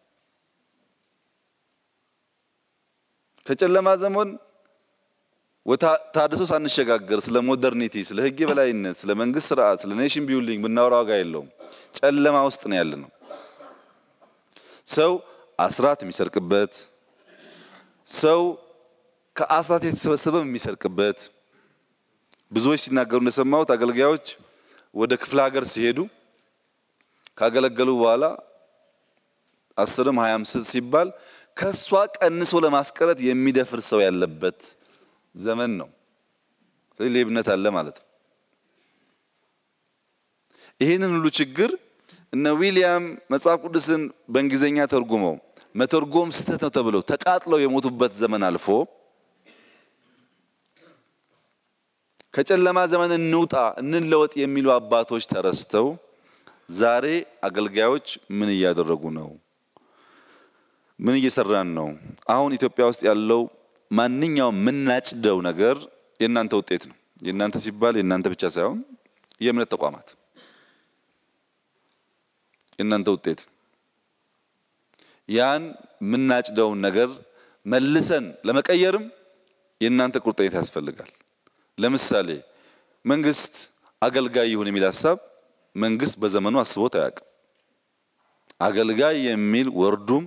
ከጨለማ ዘመን ወታደሱ ሳንሸጋገር ስለ ሞደርኒቲ፣ ስለ ህግ የበላይነት፣ ስለ መንግስት ስርዓት፣ ስለ ኔሽን ቢልዲንግ ብናወራ ዋጋ የለውም። ጨለማ ውስጥ ነው ያለነው። ሰው አስራት የሚሰርቅበት፣ ሰው ከአስራት የተሰበሰበ የሚሰርቅበት። ብዙዎች ሲናገሩ እንደሰማሁት አገልጋዮች ወደ ክፍለ ሀገር ሲሄዱ ካገለገሉ በኋላ አስርም ሃያም ሲባል ከሷ ቀንሶ ለማስቀረት የሚደፍር ሰው ያለበት ዘመን ነው። ስለዚህ ሌብነት አለ ማለት ነው። ይሄንን ሁሉ ችግር እነ ዊሊያም መጽሐፍ ቅዱስን በእንግሊዘኛ ተርጉመው መተርጎም ስተት ነው ተብለው ተቃጥለው የሞቱበት ዘመን አልፎ ከጨለማ ዘመን እንውጣ እንለወጥ የሚሉ አባቶች ተረስተው ዛሬ አገልጋዮች ምን እያደረጉ ነው? ምን እየሰራን ነው? አሁን ኢትዮጵያ ውስጥ ያለው ማንኛውም ምናጭደው ነገር የእናንተ ውጤት ነው። የእናንተ ሲባል የእናንተ ብቻ ሳይሆን የእምነት ተቋማት የእናንተ ውጤት ነው። ያን ምናጭደው ነገር መልሰን ለመቀየርም የእናንተ ቁርጠኝነት ያስፈልጋል። ለምሳሌ መንግስት አገልጋይ ይሁን የሚል ሐሳብ መንግስት በዘመኑ አስቦት አያውቅም። አገልጋይ የሚል ወርዱም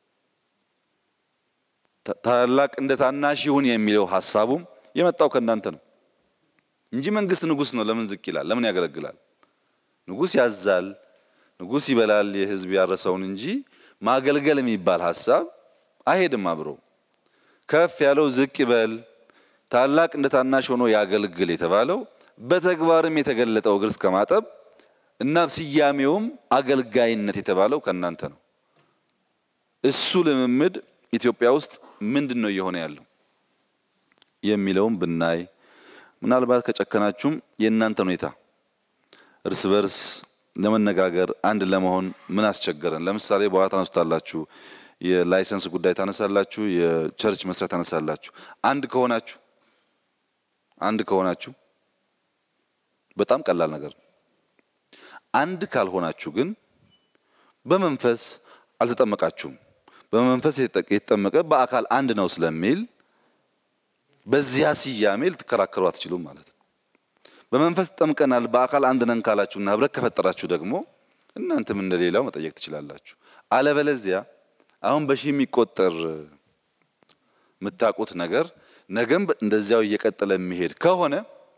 ታላቅ እንደ ታናሽ ይሁን የሚለው ሐሳቡም የመጣው ከእናንተ ነው እንጂ መንግስት ንጉስ ነው ለምን ዝቅ ይላል? ለምን ያገለግላል? ንጉስ ያዛል፣ ንጉስ ይበላል የህዝብ ያረሰውን እንጂ ማገልገል የሚባል ሐሳብ አይሄድም አብሮ። ከፍ ያለው ዝቅ ይበል፣ ታላቅ እንደ ታናሽ ሆኖ ያገልግል የተባለው በተግባርም የተገለጠው እግር እስከ ማጠብ እና ስያሜውም አገልጋይነት የተባለው ከእናንተ ነው። እሱ ልምምድ ኢትዮጵያ ውስጥ ምንድነው እየሆነ ያለው የሚለውም ብናይ ምናልባት ከጨከናችሁም የእናንተ ሁኔታ እርስ በርስ ለመነጋገር አንድ ለመሆን ምን አስቸገረን? ለምሳሌ በኋላ ታነሱታላችሁ፣ የላይሰንስ ጉዳይ ታነሳላችሁ፣ የቸርች መስራት ታነሳላችሁ። አንድ ከሆናችሁ አንድ ከሆናችሁ በጣም ቀላል ነገር ነው። አንድ ካልሆናችሁ ግን በመንፈስ አልተጠመቃችሁም። በመንፈስ የተጠመቀ በአካል አንድ ነው ስለሚል በዚያ ስያሜ ልትከራከሩ አትችሉም ማለት ነው። በመንፈስ ተጠምቀናል በአካል አንድ ነን ካላችሁና ህብረት ከፈጠራችሁ ደግሞ እናንተም እንደሌላው መጠየቅ ትችላላችሁ። አለበለዚያ አሁን በሺህ የሚቆጠር የምታውቁት ነገር ነገም እንደዚያው እየቀጠለ የሚሄድ ከሆነ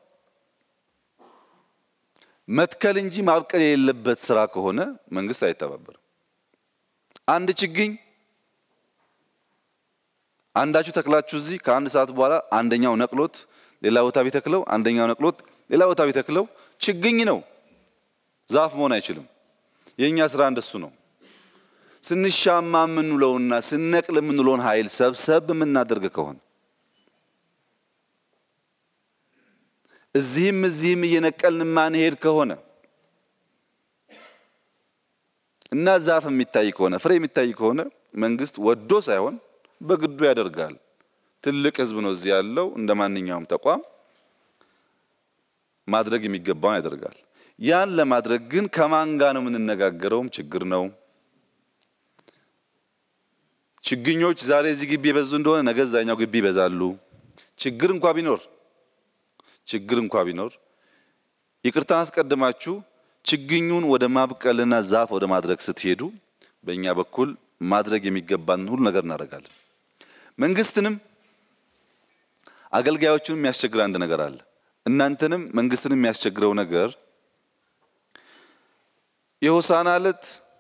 መትከል እንጂ ማብቀል የሌለበት ስራ ከሆነ መንግስት አይተባበርም። አንድ ችግኝ አንዳችሁ ተክላችሁ እዚህ ከአንድ ሰዓት በኋላ አንደኛው ነቅሎት ሌላ ቦታ ቢተክለው አንደኛው ነቅሎት ሌላ ቦታ ቢተክለው ችግኝ ነው። ዛፍ መሆን አይችልም የኛ ስራ እንደሱ ነው ስንሻማ ምንውለውና ስንነቅል ምንውለውን ኃይል ሰብሰብ ምናደርግ ከሆነ እዚህም እዚህም እየነቀልን ማን ሄድ ከሆነ እና ዛፍ የሚታይ ከሆነ ፍሬ የሚታይ ከሆነ መንግስት ወዶ ሳይሆን በግዱ ያደርጋል ትልቅ ህዝብ ነው እዚህ ያለው እንደማንኛውም ተቋም ማድረግ የሚገባውን ያደርጋል ያን ለማድረግ ግን ከማን ጋር ነው ምንነጋገረውም ችግር ነው ችግኞች ዛሬ እዚህ ግቢ በዙ እንደሆነ ነገ ዛኛው ግቢ ይበዛሉ ችግር እንኳን ቢኖር ችግር እንኳን ቢኖር ይቅርታ አስቀድማችሁ ችግኙን ወደ ማብቀልና ዛፍ ወደ ማድረግ ስትሄዱ በእኛ በኩል ማድረግ የሚገባን ሁሉ ነገር እናደርጋለን መንግስትንም አገልጋዮቹንም የሚያስቸግር አንድ ነገር አለ እናንተንም መንግስትንም የሚያስቸግረው ነገር የሆሳና ዕለት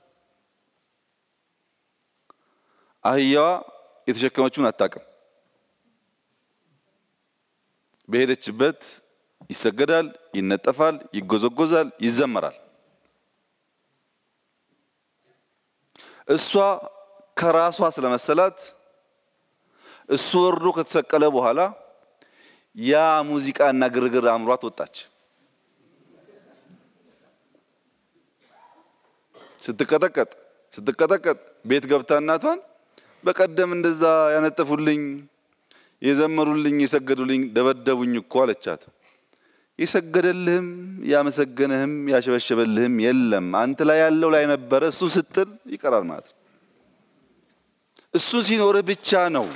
አህያዋ የተሸከመችውን አጣቀም በሄደችበት ይሰገዳል ይነጠፋል ይጎዘጎዛል ይዘመራል እሷ ከራሷ ስለመሰላት እሱ ወርዶ ከተሰቀለ በኋላ ያ ሙዚቃና ግርግር አምሯት ወጣች ስትቀጠቀጥ ስትቀጠቀጥ ቤት ገብታ እናቷን በቀደም እንደዛ ያነጠፉልኝ የዘመሩልኝ የሰገዱልኝ ደበደቡኝ እኮ አለቻት የሰገደልህም ያመሰገነህም ያሸበሸበልህም የለም አንተ ላይ ያለው ላይ ነበር እሱ ስትል ይቀራል ማለት እሱ ሲኖር ብቻ ነው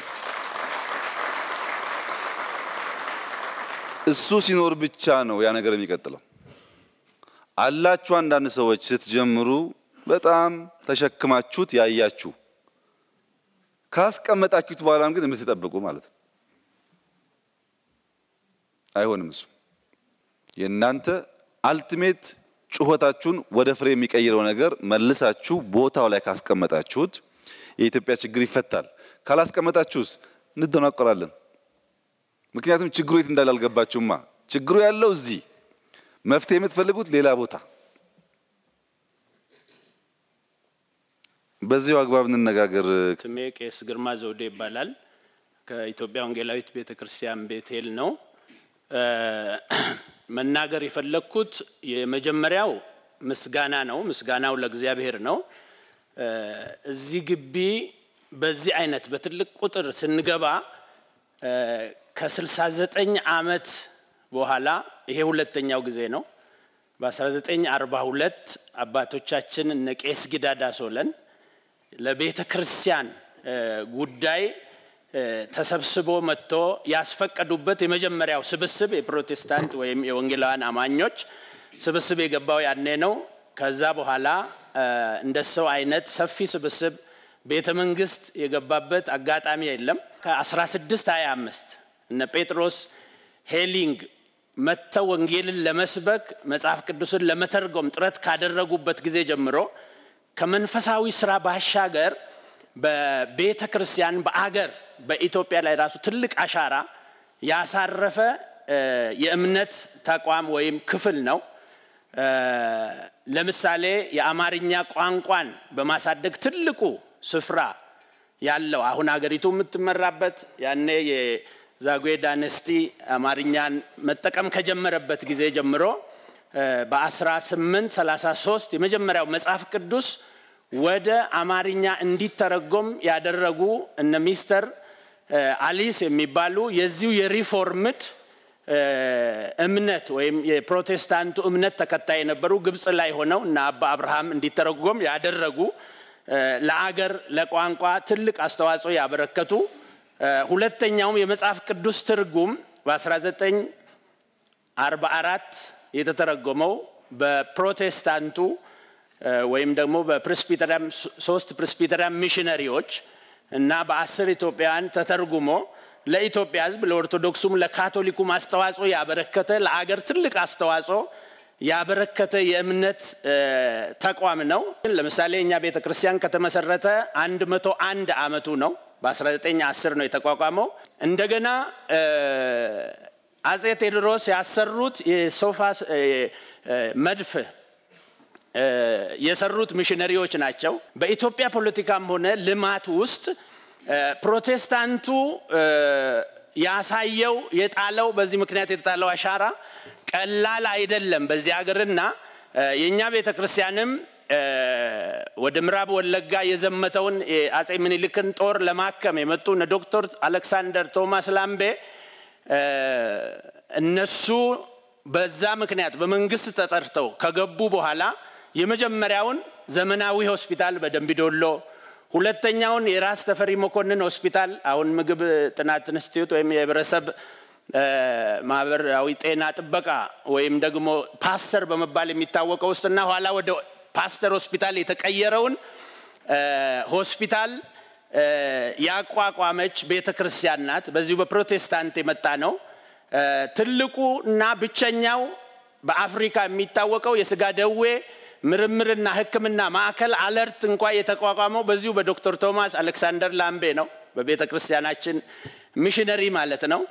እሱ ሲኖር ብቻ ነው ያ ነገር የሚቀጥለው አላችሁ አንዳንድ ሰዎች ስትጀምሩ በጣም ተሸክማችሁት ያያችሁ ካስቀመጣችሁት በኋላም ግን የምትጠብቁ ማለት ነው አይሆንም እሱ የእናንተ አልቲሜት ጩኸታችሁን ወደ ፍሬ የሚቀይረው ነገር መልሳችሁ ቦታው ላይ ካስቀመጣችሁት የኢትዮጵያ ችግር ይፈታል ካላስቀመጣችሁስ እንደናቆራለን ምክንያቱም ችግሩ የት እንዳለ አልገባችሁማ ችግሩ ያለው እዚህ መፍትሄ የምትፈልጉት ሌላ ቦታ በዚህ አግባብ እንነጋገር ስሜ ቄስ ግርማ ዘውዴ ይባላል ከኢትዮጵያ ወንጌላዊት ቤተክርስቲያን ቤቴል ነው መናገር የፈለኩት የመጀመሪያው ምስጋና ነው ምስጋናው ለእግዚአብሔር ነው እዚህ ግቢ በዚህ አይነት በትልቅ ቁጥር ስንገባ ከ69 አመት በኋላ ይሄ ሁለተኛው ጊዜ ነው በ1942 አባቶቻችን እነ ቄስ ጊዳዳ ሶለን ለቤተ ክርስቲያን ጉዳይ ተሰብስቦ መጥቶ ያስፈቀዱበት የመጀመሪያው ስብስብ የፕሮቴስታንት ወይም የወንጌላውያን አማኞች ስብስብ የገባው ያኔ ነው ከዛ በኋላ እንደሰው አይነት ሰፊ ስብስብ ቤተ መንግስት የገባበት አጋጣሚ የለም ከ1625 እነ ጴጥሮስ ሄሊንግ መተው ወንጌልን ለመስበክ መጽሐፍ ቅዱስን ለመተርጎም ጥረት ካደረጉበት ጊዜ ጀምሮ ከመንፈሳዊ ስራ ባሻገር በቤተ ክርስቲያን በአገር በኢትዮጵያ ላይ ራሱ ትልቅ አሻራ ያሳረፈ የእምነት ተቋም ወይም ክፍል ነው ለምሳሌ የአማርኛ ቋንቋን በማሳደግ ትልቁ ስፍራ ያለው አሁን ሀገሪቱ የምትመራበት ያኔ የዛጉዌ ዳይናስቲ አማርኛን መጠቀም ከጀመረበት ጊዜ ጀምሮ በ1833 የመጀመሪያው መጽሐፍ ቅዱስ ወደ አማርኛ እንዲተረጎም ያደረጉ እነ ሚስተር አሊስ የሚባሉ የዚሁ የሪፎርምድ እምነት ወይም የፕሮቴስታንቱ እምነት ተከታይ የነበሩ ግብጽ ላይ ሆነው እና አባ አብርሃም እንዲተረጎም ያደረጉ ለአገር ለቋንቋ ትልቅ አስተዋጽኦ ያበረከቱ ሁለተኛው የመጽሐፍ ቅዱስ ትርጉም በ1944 የተተረጎመው በፕሮቴስታንቱ ወይም ደግሞ በፕሬስቢተሪያን ሶስት ፕሬስቢተሪያን ሚሽነሪዎች እና በአስር ኢትዮጵያውያን ተተርጉሞ ለኢትዮጵያ ሕዝብ ለኦርቶዶክሱም ለካቶሊኩም አስተዋጽኦ ያበረከተ ለአገር ትልቅ አስተዋጽኦ ያበረከተ የእምነት ተቋም ነው ለምሳሌ እኛ ቤተክርስቲያን ከተመሰረተ መቶ አንድ አመቱ ነው በ1910 ነው የተቋቋመው እንደገና አጼ ቴዎድሮስ ያሰሩት የሶፋ መድፍ የሰሩት ሚሽነሪዎች ናቸው በኢትዮጵያ ፖለቲካም ሆነ ልማት ውስጥ ፕሮቴስታንቱ ያሳየው የጣለው በዚህ ምክንያት የተጣለው አሻራ ቀላል አይደለም በዚህ ሀገርና የኛ ቤተክርስቲያንም ወደ ምዕራብ ወለጋ የዘመተውን አጼ ምኒልክን ጦር ለማከም የመጡ ዶክተር አሌክሳንደር ቶማስ ላምቤ እነሱ በዛ ምክንያት በመንግስት ተጠርተው ከገቡ በኋላ የመጀመሪያውን ዘመናዊ ሆስፒታል በደምቢዶሎ ሁለተኛውን የራስ ተፈሪ መኮንን ሆስፒታል አሁን ምግብ ጥናት ኢንስቲትዩት ወይም የብረሰብ ማህበራዊ ጤና ጥበቃ ወይም ደግሞ ፓስተር በመባል የሚታወቀው ውስጥና ኋላ ወደ ፓስተር ሆስፒታል የተቀየረውን ሆስፒታል ያቋቋመች ቤተክርስቲያን ናት በዚሁ በፕሮቴስታንት የመጣ ነው ትልቁና ብቸኛው በአፍሪካ የሚታወቀው የስጋ ደዌ ምርምርና ህክምና ማዕከል አለርት እንኳን የተቋቋመው በዚሁ በዶክተር ቶማስ አሌክሳንደር ላምቤ ነው በቤተክርስቲያናችን ሚሽነሪ ማለት ነው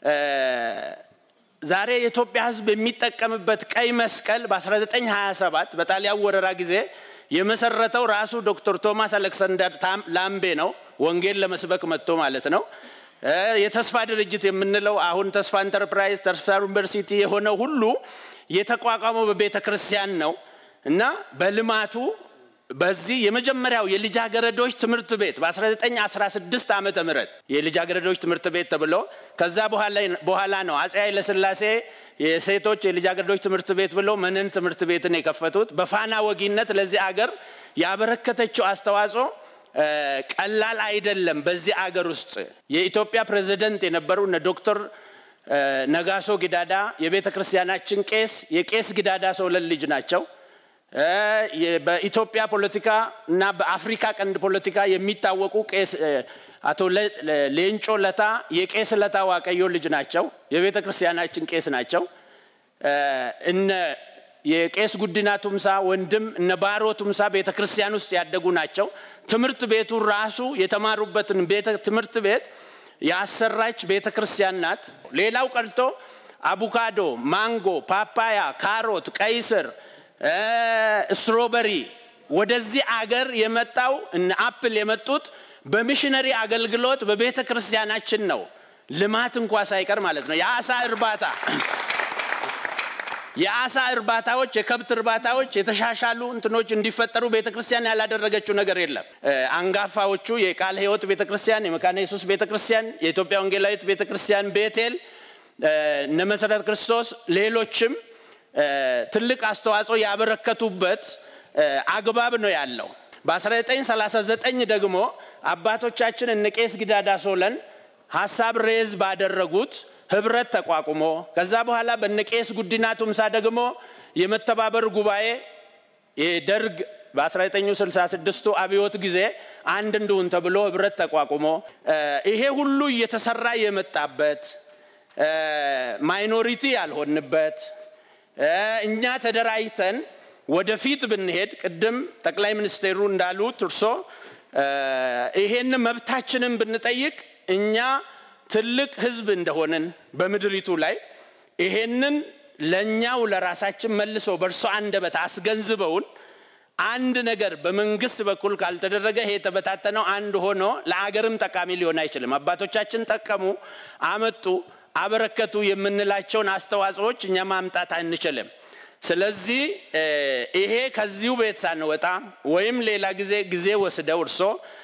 ዛሬ የኢትዮጵያ ህዝብ የሚጠቀምበት ቀይ መስቀል በ1927 በጣሊያን ወረራ ጊዜ የመሰረተው ራሱ ዶክተር ቶማስ አሌክሳንደር ላምቤ ነው ወንጌል ለመስበክ መጥቶ ማለት ነው የተስፋ ድርጅት የምንለው አሁን ተስፋ ኢንተርፕራይዝ ተስፋ ዩኒቨርሲቲ የሆነ ሁሉ የተቋቋመው በቤተክርስቲያን ነው እና በልማቱ በዚህ የመጀመሪያው የልጃገረዶች ትምህርት ቤት በ1916 ዓመተ ምህረት የልጃገረዶች ትምህርት ቤት ተብሎ ከዛ በኋላ በኋላ ነው አጼ ኃይለ ሥላሴ የሴቶች የልጃገረዶች ትምህርት ቤት ብሎ መነን ትምህርት ቤትን የከፈቱት በፋና ወጊነት ለዚህ አገር ያበረከተችው አስተዋጽኦ ቀላል አይደለም በዚህ አገር ውስጥ የኢትዮጵያ ፕሬዝዳንት የነበሩ ዶክተር ነጋሶ ጊዳዳ የቤተክርስቲያናችን ቄስ የቄስ ጊዳዳ ሶለል ልጅ ናቸው በኢትዮጵያ ፖለቲካ እና በአፍሪካ ቀንድ ፖለቲካ የሚታወቁ ቄስ አቶ ሌንጮ ለታ የቄስ ለታ ዋቀዮ ልጅ ናቸው የቤተክርስቲያናችን ቄስ ናቸው እነ የቄስ ጉዲና ቱምሳ ወንድም እነ ባሮ ቱምሳ ቤተክርስቲያን ውስጥ ያደጉ ናቸው ትምህርት ቤቱ ራሱ የተማሩበትን ቤተ ትምህርት ቤት ያሰራች ቤተክርስቲያን ናት ሌላው ቀልቶ አቡካዶ ማንጎ ፓፓያ ካሮት ቀይስር ስትሮበሪ ወደዚህ አገር የመጣው እነ አፕል የመጡት በሚሽነሪ አገልግሎት በቤተክርስቲያናችን ነው ልማት እንኳን ሳይቀር ማለት ነው ያሳ እርባታ ያሳ እርባታዎች የከብት እርባታዎች የተሻሻሉ እንትኖች እንዲፈጠሩ ቤተክርስቲያን ያላደረገችው ነገር የለም አንጋፋዎቹ የቃል ህይወት ቤተክርስቲያን የመካነ ኢየሱስ ቤተክርስቲያን የኢትዮጵያ ወንጌላዊት ቤተክርስቲያን ቤቴል ነመሰረት ክርስቶስ ሌሎችም ትልቅ አስተዋጽኦ ያበረከቱበት አግባብ ነው ያለው በ1939 ደግሞ አባቶቻችን እነ ቄስ ጊዳዳ ሶለን ሐሳብ ሬዝ ባደረጉት ህብረት ተቋቁሞ ከዛ በኋላ በነቄስ ጉዲና ቱምሳ ደግሞ የመተባበር ጉባኤ የደርግ በ1966 አብዮት ጊዜ አንድ እንደውን ተብሎ ህብረት ተቋቁሞ ይሄ ሁሉ እየተሰራ የመጣበት ማይኖሪቲ ያልሆንበት እኛ ተደራይተን ወደፊት ብንሄድ ቅድም ጠቅላይ ሚኒስትሩ እንዳሉት እርሶ ይሄን መብታችንን ብንጠይቅ እኛ ትልቅ ህዝብ እንደሆነን በመድሪቱ ላይ ይሄንን ለኛው ለራሳችን መልሶ በርሶ አንደበት አስገንዝበውን አንድ ነገር በመንግስት በኩል ካልተደረገ ይሄ ተበታተነው አንድ ሆኖ ለአገርም ጠቃሚ ሊሆን አይችልም አባቶቻችን ተቀሙ አመጡ አበረከቱ የምንላቸውን አስተዋጽኦች እኛ ማምጣት አንችልም ስለዚህ ይሄ ከዚሁ ቤት ሳንወጣ ወይም ሌላ ጊዜ ጊዜ ወስደው እርሶ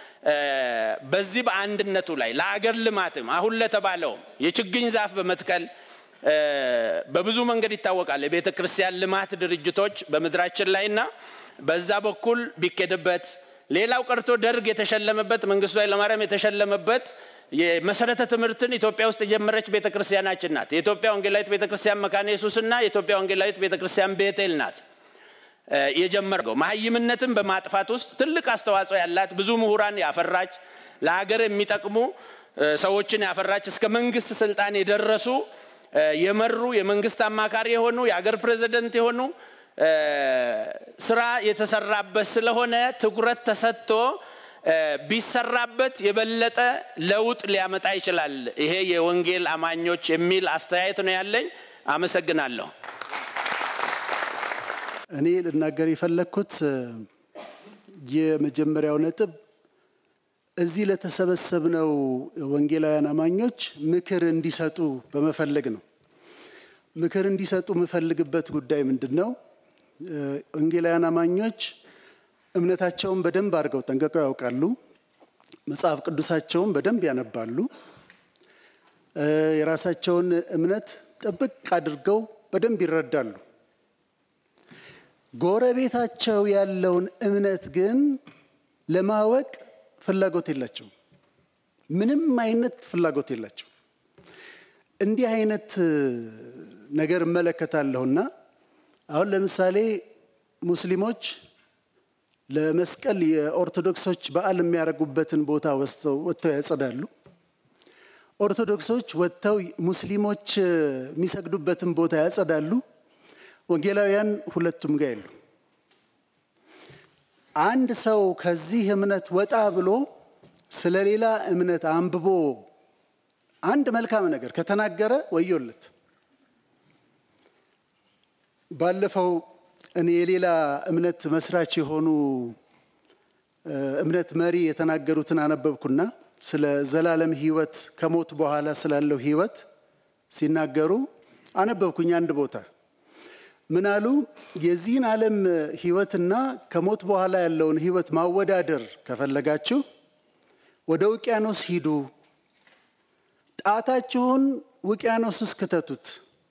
በዚህ በአንድነቱ ላይ ለአገር ልማትም አሁን ለተባለው የችግኝ ዛፍ በመትከል በብዙ መንገድ ይታወቃል የቤተክርስቲያን ልማት ድርጅቶች በመድራችን ላይና በዛ በኩል ቢከደበት ሌላው ቀርቶ ደርግ የተሸለመበት መንግስቱ ኃይለማርያም የተሸለመበት የመሰረተ ትምህርትን ኢትዮጵያ ውስጥ የጀመረች ቤተክርስቲያናችን ናት የኢትዮጵያ ወንጌላዊት ቤተክርስቲያን መካነ ኢየሱስና የኢትዮጵያ ወንጌላዊት ቤተክርስቲያን ቤቴል ናት የጀመረው ማህይምነትን በማጥፋት ውስጥ ትልቅ አስተዋጽኦ ያላት ብዙ ምሁራን ያፈራች ለሀገር የሚጠቅሙ ሰዎችን ያፈራች እስከ መንግስት ስልጣን የደረሱ የመሩ የመንግስት አማካሪ የሆኑ የሀገር ፕሬዝዳንት የሆኑ ስራ የተሰራበት ስለሆነ ትኩረት ተሰጥቶ ቢሰራበት የበለጠ ለውጥ ሊያመጣ ይችላል ይሄ የወንጌል አማኞች የሚል አስተያየት ነው ያለኝ አመሰግናለሁ እኔ ልናገር የፈለኩት የመጀመሪያው ነጥብ እዚህ ለተሰበሰብነው ወንጌላውያን አማኞች ምክር እንዲሰጡ በመፈለግ ነው። ምክር እንዲሰጡ የምፈልግበት ጉዳይ ምንድነው? ወንጌላውያን አማኞች እምነታቸውን በደንብ አድርገው ጠንቅቀው ያውቃሉ። መጽሐፍ ቅዱሳቸውን በደንብ ያነባሉ። የራሳቸውን እምነት ጥብቅ አድርገው በደንብ ይረዳሉ። ጎረቤታቸው ያለውን እምነት ግን ለማወቅ ፍላጎት የላቸው። ምንም አይነት ፍላጎት የላቸው። እንዲህ አይነት ነገር መለከታለሁና አሁን ለምሳሌ ሙስሊሞች ለመስቀል የኦርቶዶክሶች በዓል የሚያደርጉበትን ቦታ ወስተው ወጥተው ያጸዳሉ። ኦርቶዶክሶች ወጥተው ሙስሊሞች የሚሰግዱበትን ቦታ ያጸዳሉ። ወንጌላውያን ሁለቱም ጋር ያሉ። አንድ ሰው ከዚህ እምነት ወጣ ብሎ ስለሌላ እምነት አንብቦ አንድ መልካም ነገር ከተናገረ ወዮለት። ባለፈው እኔ የሌላ እምነት መስራች የሆኑ እምነት መሪ የተናገሩትን አነበብኩና ስለ ዘላለም ህይወት ከሞት በኋላ ስላለው ህይወት ሲናገሩ አነበብኩኝ አንድ ቦታ። ምን አሉ? የዚህን ዓለም ህይወትና ከሞት በኋላ ያለውን ህይወት ማወዳደር ከፈለጋችሁ ወደ ውቅያኖስ ሂዱ፣ ጣታችሁን ውቅያኖስ ውስጥ ከተቱት።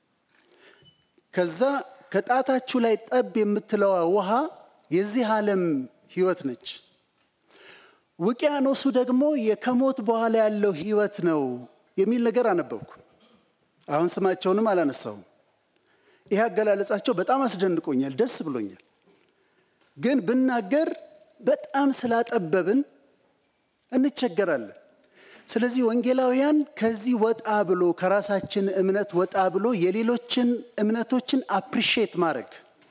ከዛ ከጣታችሁ ላይ ጠብ የምትለዋ ውሃ የዚህ ዓለም ህይወት ነች። ውቅያኖሱ ደግሞ የከሞት በኋላ ያለው ህይወት ነው የሚል ነገር አነበብኩ። አሁን ስማቸውንም አላነሳውም። ይሄ አገላለጻቸው በጣም አስደንቆኛል፣ ደስ ብሎኛል። ግን ብናገር በጣም ስላጠበብን እንቸገራለን። ስለዚህ ወንጌላውያን ከዚህ ወጣ ብሎ ከራሳችን እምነት ወጣ ብሎ የሌሎችን እምነቶችን አፕሪሺየት ማድረግ፣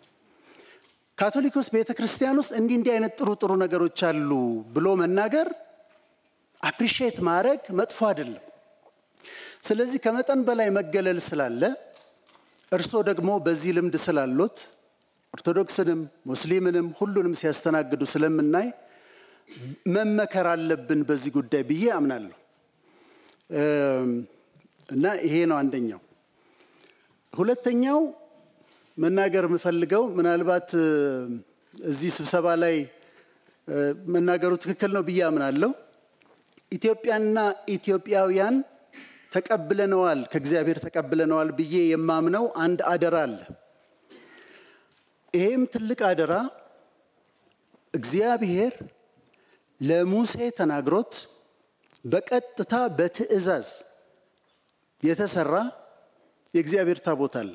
ካቶሊኮስ ቤተክርስቲያን ውስጥ እንዲህ እንዲህ አይነት ጥሩ ጥሩ ነገሮች አሉ ብሎ መናገር፣ አፕሪሺየት ማድረግ መጥፎ አይደለም። ስለዚህ ከመጠን በላይ መገለል ስላለ እርሶ ደግሞ በዚህ ልምድ ስላሉት ኦርቶዶክስንም ሙስሊምንም ሁሉንም ሲያስተናግዱ ስለምናይ መመከር አለብን በዚህ ጉዳይ ብዬ አምናለሁ። እና ይሄ ነው አንደኛው። ሁለተኛው መናገር የምፈልገው ምናልባት እዚህ ስብሰባ ላይ መናገሩ ትክክል ነው ብዬ አምናለሁ። ኢትዮጵያና ኢትዮጵያውያን ተቀብለነዋል፣ ከእግዚአብሔር ተቀብለነዋል ብዬ የማምነው አንድ አደራ አለ። ይሄም ትልቅ አደራ እግዚአብሔር ለሙሴ ተናግሮት በቀጥታ በትእዛዝ የተሰራ የእግዚአብሔር ታቦት አለ።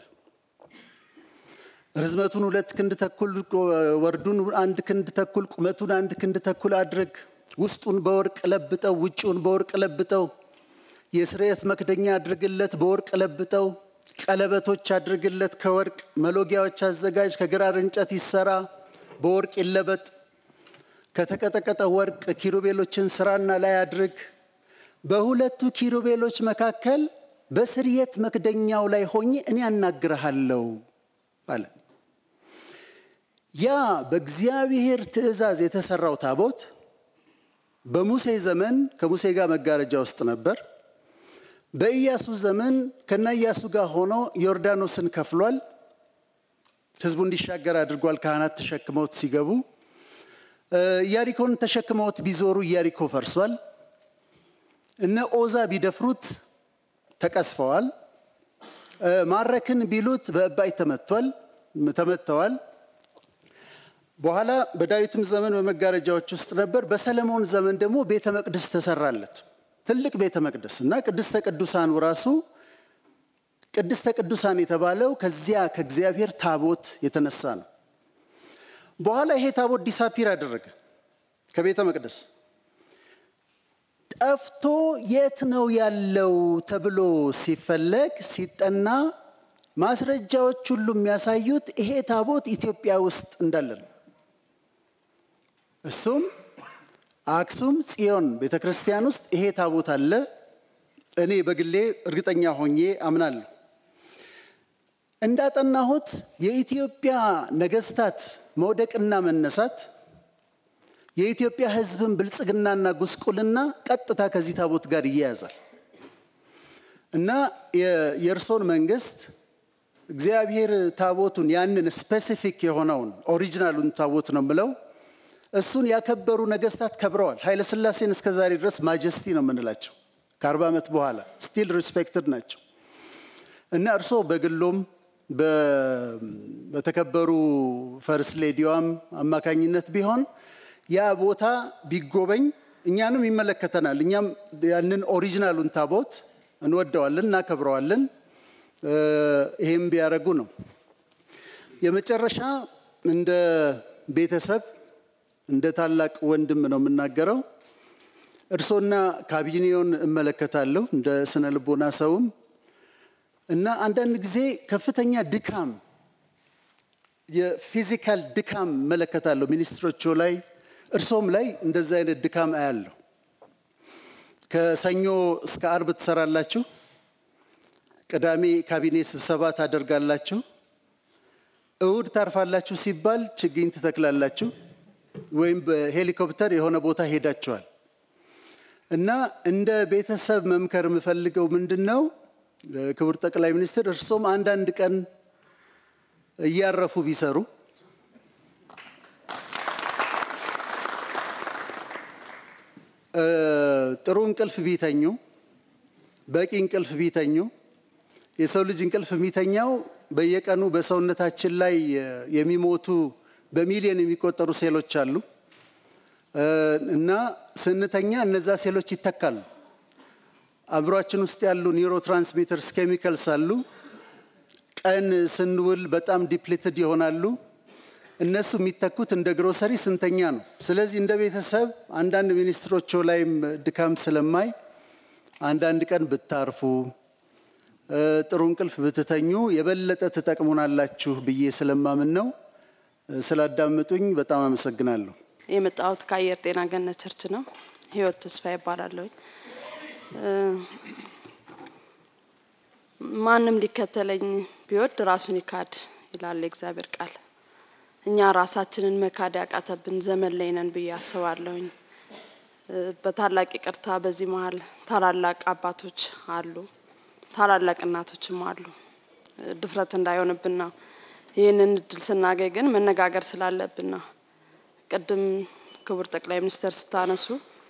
ርዝመቱን ሁለት ክንድ ተኩል፣ ወርዱን አንድ ክንድ ተኩል፣ ቁመቱን አንድ ክንድ ተኩል አድርግ፣ ውስጡን በወርቅ ለብጠው፣ ውጪውን በወርቅ ለብጠው፣ የስርየት መክደኛ አድርግለት፣ በወርቅ ለብጠው፣ ቀለበቶች አድርግለት ከወርቅ፣ መሎጊያዎች አዘጋጅ፣ ከግራር እንጨት ይሰራ፣ በወርቅ ይለበጥ፣ ከተቀጠቀጠ ወርቅ ኪሩቤሎችን ስራና ላይ አድርግ፣ በሁለቱ ኪሩቤሎች መካከል በስርየት መክደኛው ላይ ሆኜ እኔ አናግርሃለሁ አለ። ያ በእግዚአብሔር ትእዛዝ የተሰራው ታቦት በሙሴ ዘመን ከሙሴ ጋር መጋረጃ ውስጥ ነበር። በኢያሱ ዘመን ከነ ኢያሱ ጋር ሆኖ ዮርዳኖስን ከፍሏል። ህዝቡ እንዲሻገር አድርጓል። ካህናት ተሸክመውት ሲገቡ ኢያሪኮን ተሸክመውት ቢዞሩ ኢያሪኮ ፈርሷል። እነ ኦዛ ቢደፍሩት ተቀስፈዋል። ማረክን ቢሉት በእባይ ተመቷል ተመተዋል። በኋላ በዳዊትም ዘመን በመጋረጃዎች ውስጥ ነበር። በሰለሞን ዘመን ደግሞ ቤተ መቅደስ ተሰራለት፣ ትልቅ ቤተ መቅደስ እና ቅድስተ ቅዱሳን ወራሱ ቅድስተ ቅዱሳን የተባለው ከዚያ ከእግዚአብሔር ታቦት የተነሳ ነው። በኋላ ይሄ ታቦት ዲሳፒር አደረገ ከቤተ መቅደስ ጠፍቶ የት ነው ያለው ተብሎ ሲፈለግ ሲጠና ማስረጃዎች ሁሉ የሚያሳዩት ይሄ ታቦት ኢትዮጵያ ውስጥ እንዳለ ነው። እሱም አክሱም ጽዮን ቤተክርስቲያን ውስጥ ይሄ ታቦት አለ። እኔ በግሌ እርግጠኛ ሆኜ አምናለሁ። እንዳጠናሁት የኢትዮጵያ ነገስታት መውደቅና መነሳት የኢትዮጵያ ህዝብን ብልጽግናና ጉስቁልና ቀጥታ ከዚህ ታቦት ጋር ይያያዛል እና የእርሶን መንግስት እግዚአብሔር ታቦቱን ያንን ስፔሲፊክ የሆነውን ኦሪጂናሉን ታቦት ነው ብለው እሱን ያከበሩ ነገስታት ከብረዋል ኃይለ ሥላሴን እስከ ዛሬ ድረስ ማጀስቲ ነው የምንላቸው ከአርባ ዓመት በኋላ ስቲል ሪስፔክትድ ናቸው እና እርሶ በግሎም በተከበሩ ፈርስ ሌዲዋም አማካኝነት ቢሆን ያ ቦታ ቢጎበኝ እኛንም ይመለከተናል እኛም ያንን ኦሪጂናሉን ታቦት እንወደዋለን እናከብረዋለን ይሄም ቢያረጉ ነው የመጨረሻ እንደ ቤተሰብ እንደ ታላቅ ወንድም ነው የምናገረው እርሶና ካቢኔውን እመለከታለሁ እንደ ስነ ልቦና ሰውም እና አንዳንድ ጊዜ ከፍተኛ ድካም የፊዚካል ድካም መለከታለሁ ሚኒስትሮቹ ላይ እርሶም ላይ እንደዛ አይነት ድካም አያለሁ ከሰኞ እስከ አርብ ተሰራላችሁ ቅዳሜ ካቢኔ ስብሰባ ታደርጋላችሁ እሁድ ታርፋላችሁ ሲባል ችግኝ ትተክላላችሁ ወይም በሄሊኮፕተር የሆነ ቦታ ሄዳችኋል እና እንደ ቤተሰብ መምከር የምፈልገው ምንድነው ክቡር ጠቅላይ ሚኒስትር እርሶም አንድ አንድ ቀን እያረፉ ቢሰሩ ጥሩ እንቅልፍ ቢተኙ በቂ እንቅልፍ ቢተኙ የሰው ልጅ እንቅልፍ የሚተኛው በየቀኑ በሰውነታችን ላይ የሚሞቱ በሚሊዮን የሚቆጠሩ ሴሎች አሉ እና ስንተኛ እነዛ ሴሎች ይተካሉ አብሯችን ውስጥ ያሉ ኒውሮትራንስሚተርስ ኬሚካልስ አሉ ቀን ስንውል በጣም ዲፕሊትድ ይሆናሉ እነሱ የሚተኩት እንደ ግሮሰሪ ስንተኛ ነው ስለዚህ እንደ ቤተሰብ አንዳንድ ሚኒስትሮች ላይም ድካም ስለማይ አንዳንድ ቀን ብታርፉ ጥሩ እንቅልፍ ብትተኙ የበለጠ ተጠቅሙናላችሁ ብዬ ስለማምን ነው ስላዳመጡኝ በጣም አመሰግናለሁ የመጣሁት ከአየር ጤና ገነት ቸርች ነው ህይወት ተስፋ ይባላል ማንም ሊከተለኝ ቢወድ ራሱን ይካድ ይላል እግዚአብሔር ቃል እኛ ራሳችንን መካድ ያቃተብን ዘመን ላይ ነን ብዬ አስባለሁ በታላቅ ይቅርታ በዚህ መሃል ታላላቅ አባቶች አሉ ታላላቅ እናቶችም አሉ ድፍረት እንዳይሆንብና ይሄንን እድል ስናገኝ ግን መነጋገር ስላለብና ቀደም ክቡር ጠቅላይ ሚኒስትር ስታነሱ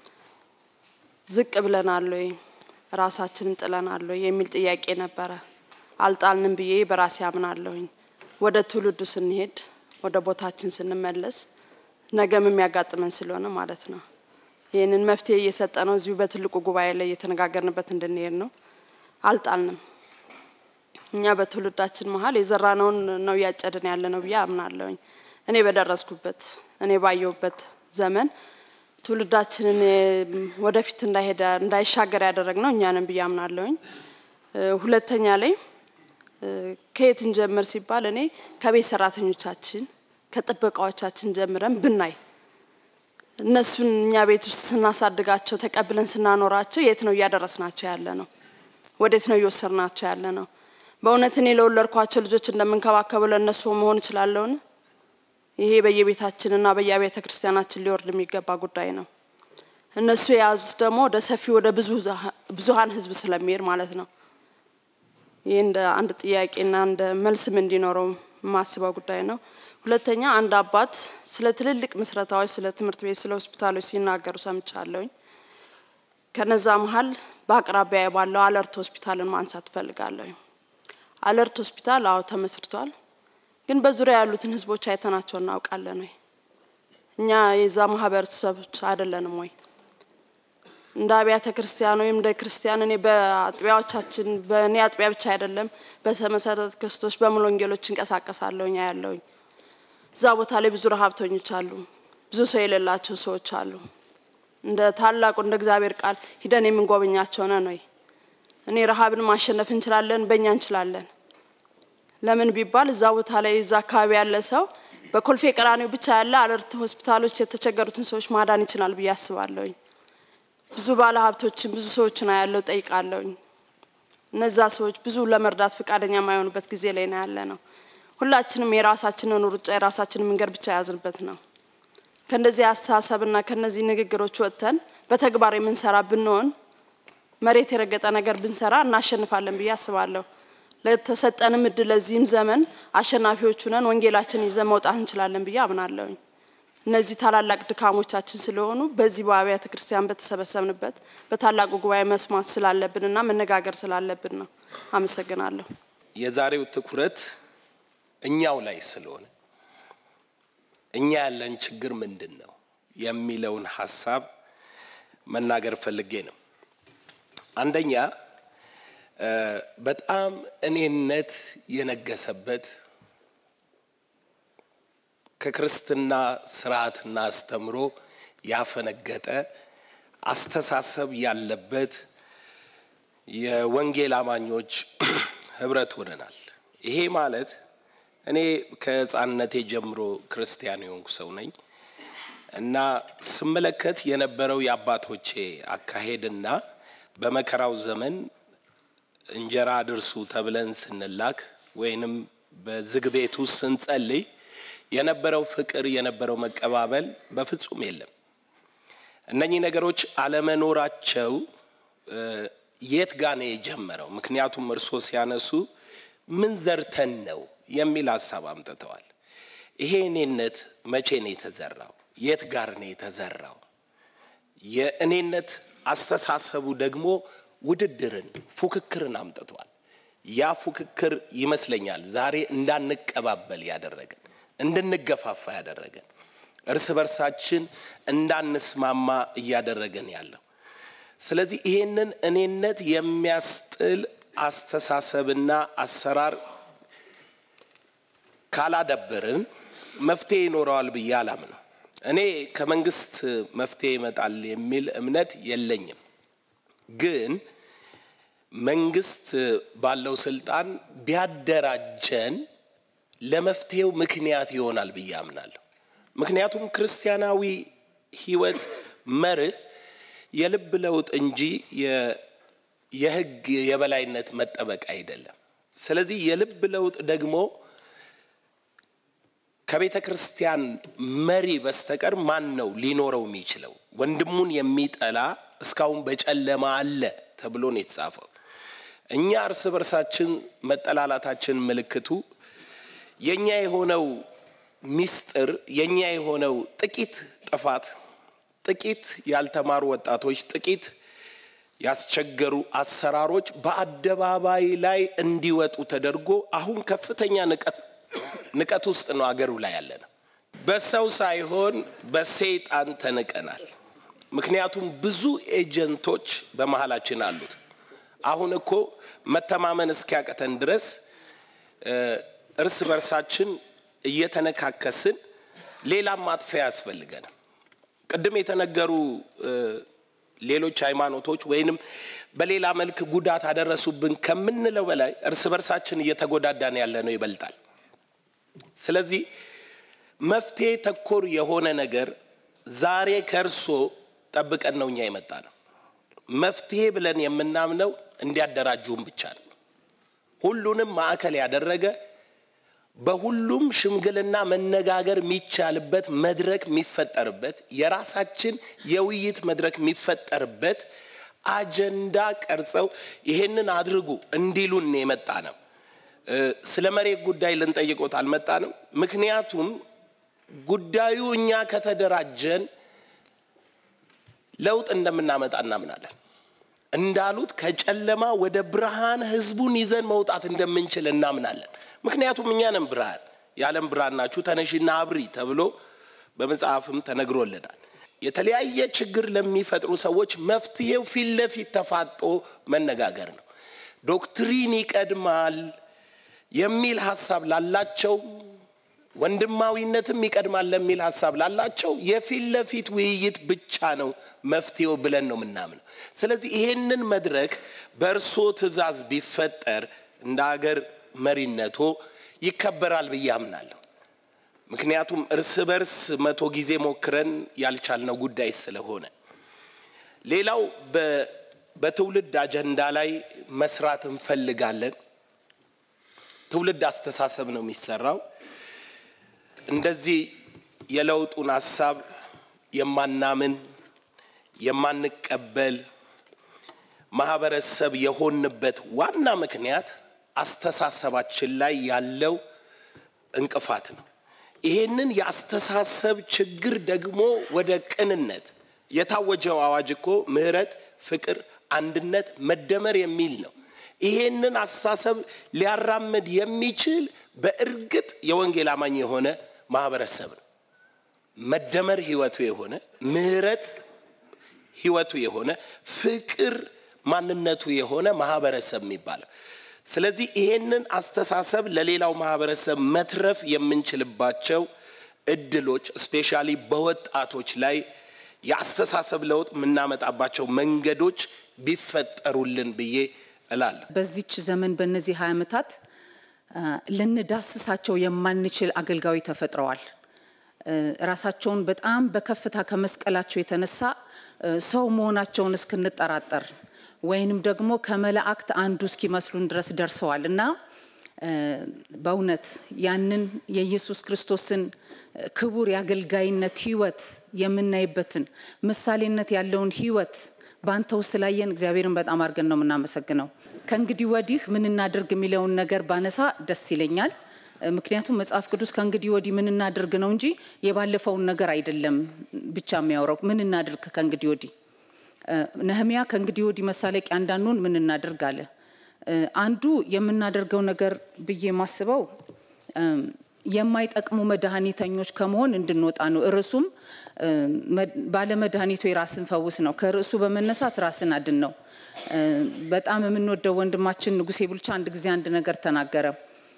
ዝቅ ብለናል ወይ ራሳችንን ጥለናል ወይ የሚል ጥያቄ ነበር አልጣልንም ብዬ በራሴ አምናለሁኝ ወደ ትውልዱ ስንሄድ ወደ ቦታችን ስንመለስ ነገም የሚያጋጥመን ስለሆነ ማለት ነው ይሄንን መፍትሄ እየሰጠነው እዚሁ በትልቁ ጉባኤ ላይ እየተነጋገርንበት እንድንሄድ ነው አልጣልንም እኛ በትውልዳችን መሃል የዘራነውን ነው ያጨደን ያለነው ብዬ አምናለሁኝ እኔ በደረስኩበት እኔ ባየውበት ዘመን ትውልዳችንን ወደፊት እንዳይሄድ እንዳይሻገር ያደረግነው እኛንም ብዬ አምናለሁኝ ሁለተኛ ላይ ከየት እንጀምር ሲባል እኔ ከቤት ሰራተኞቻችን ከጥበቃዎቻችን ጀምረን ብናይ እነሱን እኛ ቤት ውስጥ ስናሳድጋቸው ተቀብለን ስናኖራቸው የት ነው ያደረስናቸው ያለ ነው ወዴት ነው እየወሰድናቸው ያለ ነው በእውነት እኔ ለወለድኳቸው ልጆች እንደምንከባከበው ለነሱ መሆን ይችላልው ይሄ በየቤታችንና በየቤተ ክርስቲያናችን ሊወርድ የሚገባ ጉዳይ ነው እነሱ ያዙት ደግሞ ወደ ሰፊ ወደ ብዙ ብዙሃን ህዝብ ስለሚሄድ ማለት ነው ይሄ እንደ አንድ ጥያቄና እንደ መልስም እንዲኖረው ማስበው ጉዳይ ነው ሁለተኛ አንድ አባት ስለ ትልልቅ መስረታዎች ስለ ትምህርት ቤት ስለ ሆስፒታሎች ሲናገሩ ሰምቻለሁኝ ከነዛ መሃል በአቅራቢያ ባለው አለርት ሆስፒታልን ማንሳት ፈልጋለሁ አለርት ሆስፒታል አው ተመስርቷል ግን በዙሪያ ያሉትን ህዝቦች አይተናቸው እናውቃለን ወይ እኛ የዛ ማህበረሰቦች አይደለንም ወይ እንደ አብያተ ክርስቲያን ወይም እንደ ክርስቲያን እኔ በአጥቢያዎቻችን በእኔ አጥቢያ ብቻ አይደለም በሰመሰረት ክርስቶስ በሙሉ ወንጌሎች እንቀሳቀሳለሁኝ ያያለሁኝ እዛ ቦታ ላይ ብዙ ረሃብተኞች አሉ ብዙ ሰው የሌላቸው ሰዎች አሉ እንደ ታላቁ እንደ እግዚአብሔር ቃል ሂደን የምንጎበኛቸው ነን ወይ እኔ ረሃብን ማሸነፍ እንችላለን በእኛ እንችላለን ለምን ቢባል እዛ ቦታ ላይ እዛ አካባቢ ያለ ሰው በኮልፌ ቀራኒው ብቻ ያለ አለርት ሆስፒታሎች የተቸገሩትን ሰዎች ማዳን ይችላል ብዬ አስባለሁኝ ብዙ ባለ ሀብቶችን ብዙ ሰዎችን ያለው ጠይቃለሁኝ እነዛ ሰዎች ብዙ ለመርዳት ፈቃደኛ የማይሆኑበት ጊዜ ላይ ነው ያለነው ሁላችንም የራሳችንን ሩጫ የራሳችንን መንገድ ብቻ ያዝንበት ነው ከነዚህ አስተሳሰብና ከነዚህ ንግግሮች ወጥተን በተግባር የምንሰራ ብንሆን መሬት የረገጠ ነገር ብንሰራ እናሸንፋለን ብዬ አስባለሁ ለተሰጠንም እድል ለዚህም ዘመን አሸናፊዎች ሆነን ወንጌላችንን ይዘን መውጣት እንችላለን ብዬ አምናለሁ እነዚህ ታላላቅ ድካሞቻችን ስለሆኑ በዚህ በአብያተ ክርስቲያን በተሰበሰብንበት በታላቁ ጉባኤ መስማት ስላለብንና መነጋገር ስላለብን ነው አመሰግናለሁ የዛሬው ትኩረት እኛው ላይ ስለሆነ እኛ ያለን ችግር ምንድነው የሚለውን ሐሳብ መናገር ፈልጌ ነው አንደኛ በጣም እኔነት የነገሰበት ከክርስትና ስርዓትና አስተምሮ ያፈነገጠ አስተሳሰብ ያለበት የወንጌል አማኞች ህብረት ሆነናል ይሄ ማለት እኔ ከህፃንነቴ ጀምሮ ክርስቲያን የሆንኩ ሰው ነኝ እና ስመለከት የነበረው የአባቶቼ አካሄድና በመከራው ዘመን እንጀራ ድርሱ ተብለን ስንላክ ወይንም በዝግ ቤት ውስጥ ስንጸልይ የነበረው ፍቅር የነበረው መቀባበል በፍጹም የለም እነኚህ ነገሮች አለመኖራቸው የት ጋር ነው የጀመረው ምክንያቱም እርሶ ሲያነሱ ምን ዘርተን ነው የሚል ሐሳብ አምጥተዋል ይሄ እኔነት መቼ ነው የተዘራው የት ጋር ነው የተዘራው የእኔነት አስተሳሰቡ ደግሞ ውድድርን ፉክክርን አምጥቷል ያ ፉክክር ይመስለኛል ዛሬ እንዳንቀባበል ያደረገን እንድንገፋፋ ያደረገን እርስ በርሳችን እንዳንስማማ ያደረገን ያለው ስለዚህ ይሄንን እኔነት የሚያስጥል አስተሳሰብና አሰራር ካላደበርን መፍትሄ ይኖራል በያላም ነው እኔ ከመንግስት መፍትሄ ይመጣል የሚል እምነት የለኝም ግን መንግስት ባለው ስልጣን ቢያደራጀን ለመፍትሄው ምክንያት ይሆናል በያምናለሁ ምክንያቱም ክርስቲያናዊ ህይወት መርህ የልብ ለውጥ እንጂ የህግ የበላይነት መጠበቅ አይደለም ስለዚህ የልብ ለውጥ ደግሞ ከቤተ ክርስቲያን መሪ በስተቀር ማን ነው ሊኖረው የሚችለው ወንድሙን የሚጠላ እስካሁን በጨለማ አለ ተብሎ ነው የተጻፈው እኛ እርስ በርሳችን መጠላላታችን ምልክቱ የኛ የሆነው ሚስጥር የኛ የሆነው ጥቂት ጥፋት ጥቂት ያልተማሩ ወጣቶች ጥቂት ያስቸገሩ አሰራሮች በአደባባይ ላይ እንዲወጡ ተደርጎ አሁን ከፍተኛ ንቀት ንቀት ውስጥ ነው አገሩ ላይ ያለና በሰው ሳይሆን በሰይጣን ተነቀናል ምክንያቱም ብዙ ኤጀንቶች በመሐላችን አሉት አሁን እኮ መተማመን እስኪያቀተን ድረስ እርስ በርሳችን እየተነካከስን ሌላ ማጥፊያ ያስፈልገን ቀደም የተነገሩ ሌሎች ሃይማኖቶች ወይንም በሌላ መልክ ጉዳት አደረሱብን ከምንለው በላይ እርስ በርሳችን እየተጎዳዳን ያለ ነው ይበልጣል ስለዚህ መፍትሄ ተኮር የሆነ ነገር ዛሬ ከርሶ ጠብቀን ነውኛ የመጣነው መፍትሄ ብለን የምናምነው እንዲያደራጁን ብቻ ነው ሁሉንም ማዕከል ያደረገ በሁሉም ሽምግልና መነጋገር የሚቻልበት መድረክ የሚፈጠርበት የራሳችን የውይይት መድረክ የሚፈጠርበት አጀንዳ ቀርጸው ይሄንን አድርጉ እንዲሉን የመጣነው ስለ መሬት ጉዳይ ልንጠይቆት አልመጣንም ምክንያቱም ጉዳዩ እኛ ከተደራጀን ለውጥ እንደምናመጣ እናምናለን እንዳሉት ከጨለማ ወደ ብርሃን ህዝቡን ይዘን መውጣት እንደምንችል እናምናለን ምክንያቱም እኛ ነን ብርሃን ያለም ብርሃን ናችሁ ተነሽና አብሪ ተብሎ በመጽሐፍም ተነግሮልናል የተለያየ ችግር ለሚፈጥሩ ሰዎች መፍትሄው ፊት ለፊት ተፋጦ መነጋገር ነው ዶክትሪን ይቀድማል የሚል ሐሳብ ላላቸው ወንድማዊነትም ይቀድማል ለሚል ሐሳብ ላላቸው የፊት ለፊት ውይይት ብቻ ነው መፍትሄው ብለን ነው ምናምን ስለዚህ ይሄንን መድረክ በእርሶ ትእዛዝ ቢፈጠር እንደ ሀገር መሪነቶ ይከበራል በያምናለሁ ምክንያቱም እርስ በርስ መቶ ጊዜ ሞክረን ያልቻልነው ጉዳይ ስለሆነ ሌላው በትውልድ አጀንዳ ላይ መስራት እንፈልጋለን። ትውልድ አስተሳሰብ ነው የሚሰራው። እንደዚህ የለውጡን ሐሳብ የማናምን የማንቀበል ማህበረሰብ የሆንበት ዋና ምክንያት አስተሳሰባችን ላይ ያለው እንቅፋት ነው። ይሄንን የአስተሳሰብ ችግር ደግሞ ወደ ቅንነት የታወጀው አዋጅ እኮ ምህረት፣ ፍቅር፣ አንድነት፣ መደመር የሚል ነው። ይሄንን አስተሳሰብ ሊያራምድ የሚችል በእርግጥ የወንጌል አማኝ የሆነ ማህበረሰብ ነው። መደመር ህይወቱ የሆነ ምህረት ህይወቱ የሆነ ፍቅር ማንነቱ የሆነ ማህበረሰብ የሚባለው። ስለዚህ ይሄንን አስተሳሰብ ለሌላው ማህበረሰብ መትረፍ የምንችልባቸው እድሎች ስፔሻሊ በወጣቶች ላይ የአስተሳሰብ ለውጥ ምናመጣባቸው መንገዶች ቢፈጠሩልን ብዬ እላለሁ። በዚች ዘመን በእነዚህ ሃያ ዓመታት ልንዳስሳቸው የማንችል አገልጋዮች ተፈጥረዋል። ራሳቸውን በጣም በከፍታ ከመስቀላቸው የተነሳ ሰው መሆናቸውን እስክንጠራጠር ወይንም ደግሞ ከመላእክት አንዱ እስኪመስሉን ድረስ ደርሰዋልና በእውነት ያንን የኢየሱስ ክርስቶስን ክቡር የአገልጋይነት ህይወት የምናይበትን ምሳሌነት ያለውን ህይወት ባንተው ስላየን እግዚአብሔርን በጣም አርገን ነው የምናመሰግነው። ከእንግዲህ ወዲህ ምን እናድርግ የሚለውን ነገር ባነሳ ደስ ይለኛል። ምክንያቱም መጽሐፍ ቅዱስ ከእንግዲህ ወዲህ ምን እናድርግ ነው እንጂ የባለፈውን ነገር አይደለም ብቻ የሚያወራው። ምን እናድርግ ከእንግዲህ ወዲህ ነህምያ ከእንግዲህ ወዲህ መሳለቂያ እንዳንሆን ምን እናድርግ አለ። አንዱ የምናደርገው ነገር ብዬ ማስበው የማይጠቅሙ መድኃኒተኞች ከመሆን እንድንወጣ ነው። ርዕሱም ባለ መድኃኒቱ የራስን ፈውስ ነው። ከርዕሱ በመነሳት ራስን አድን ነው። በጣም የምንወደው ወንድማችን ንጉሴ ቡልቻ አንድ ጊዜ አንድ ነገር ተናገረ።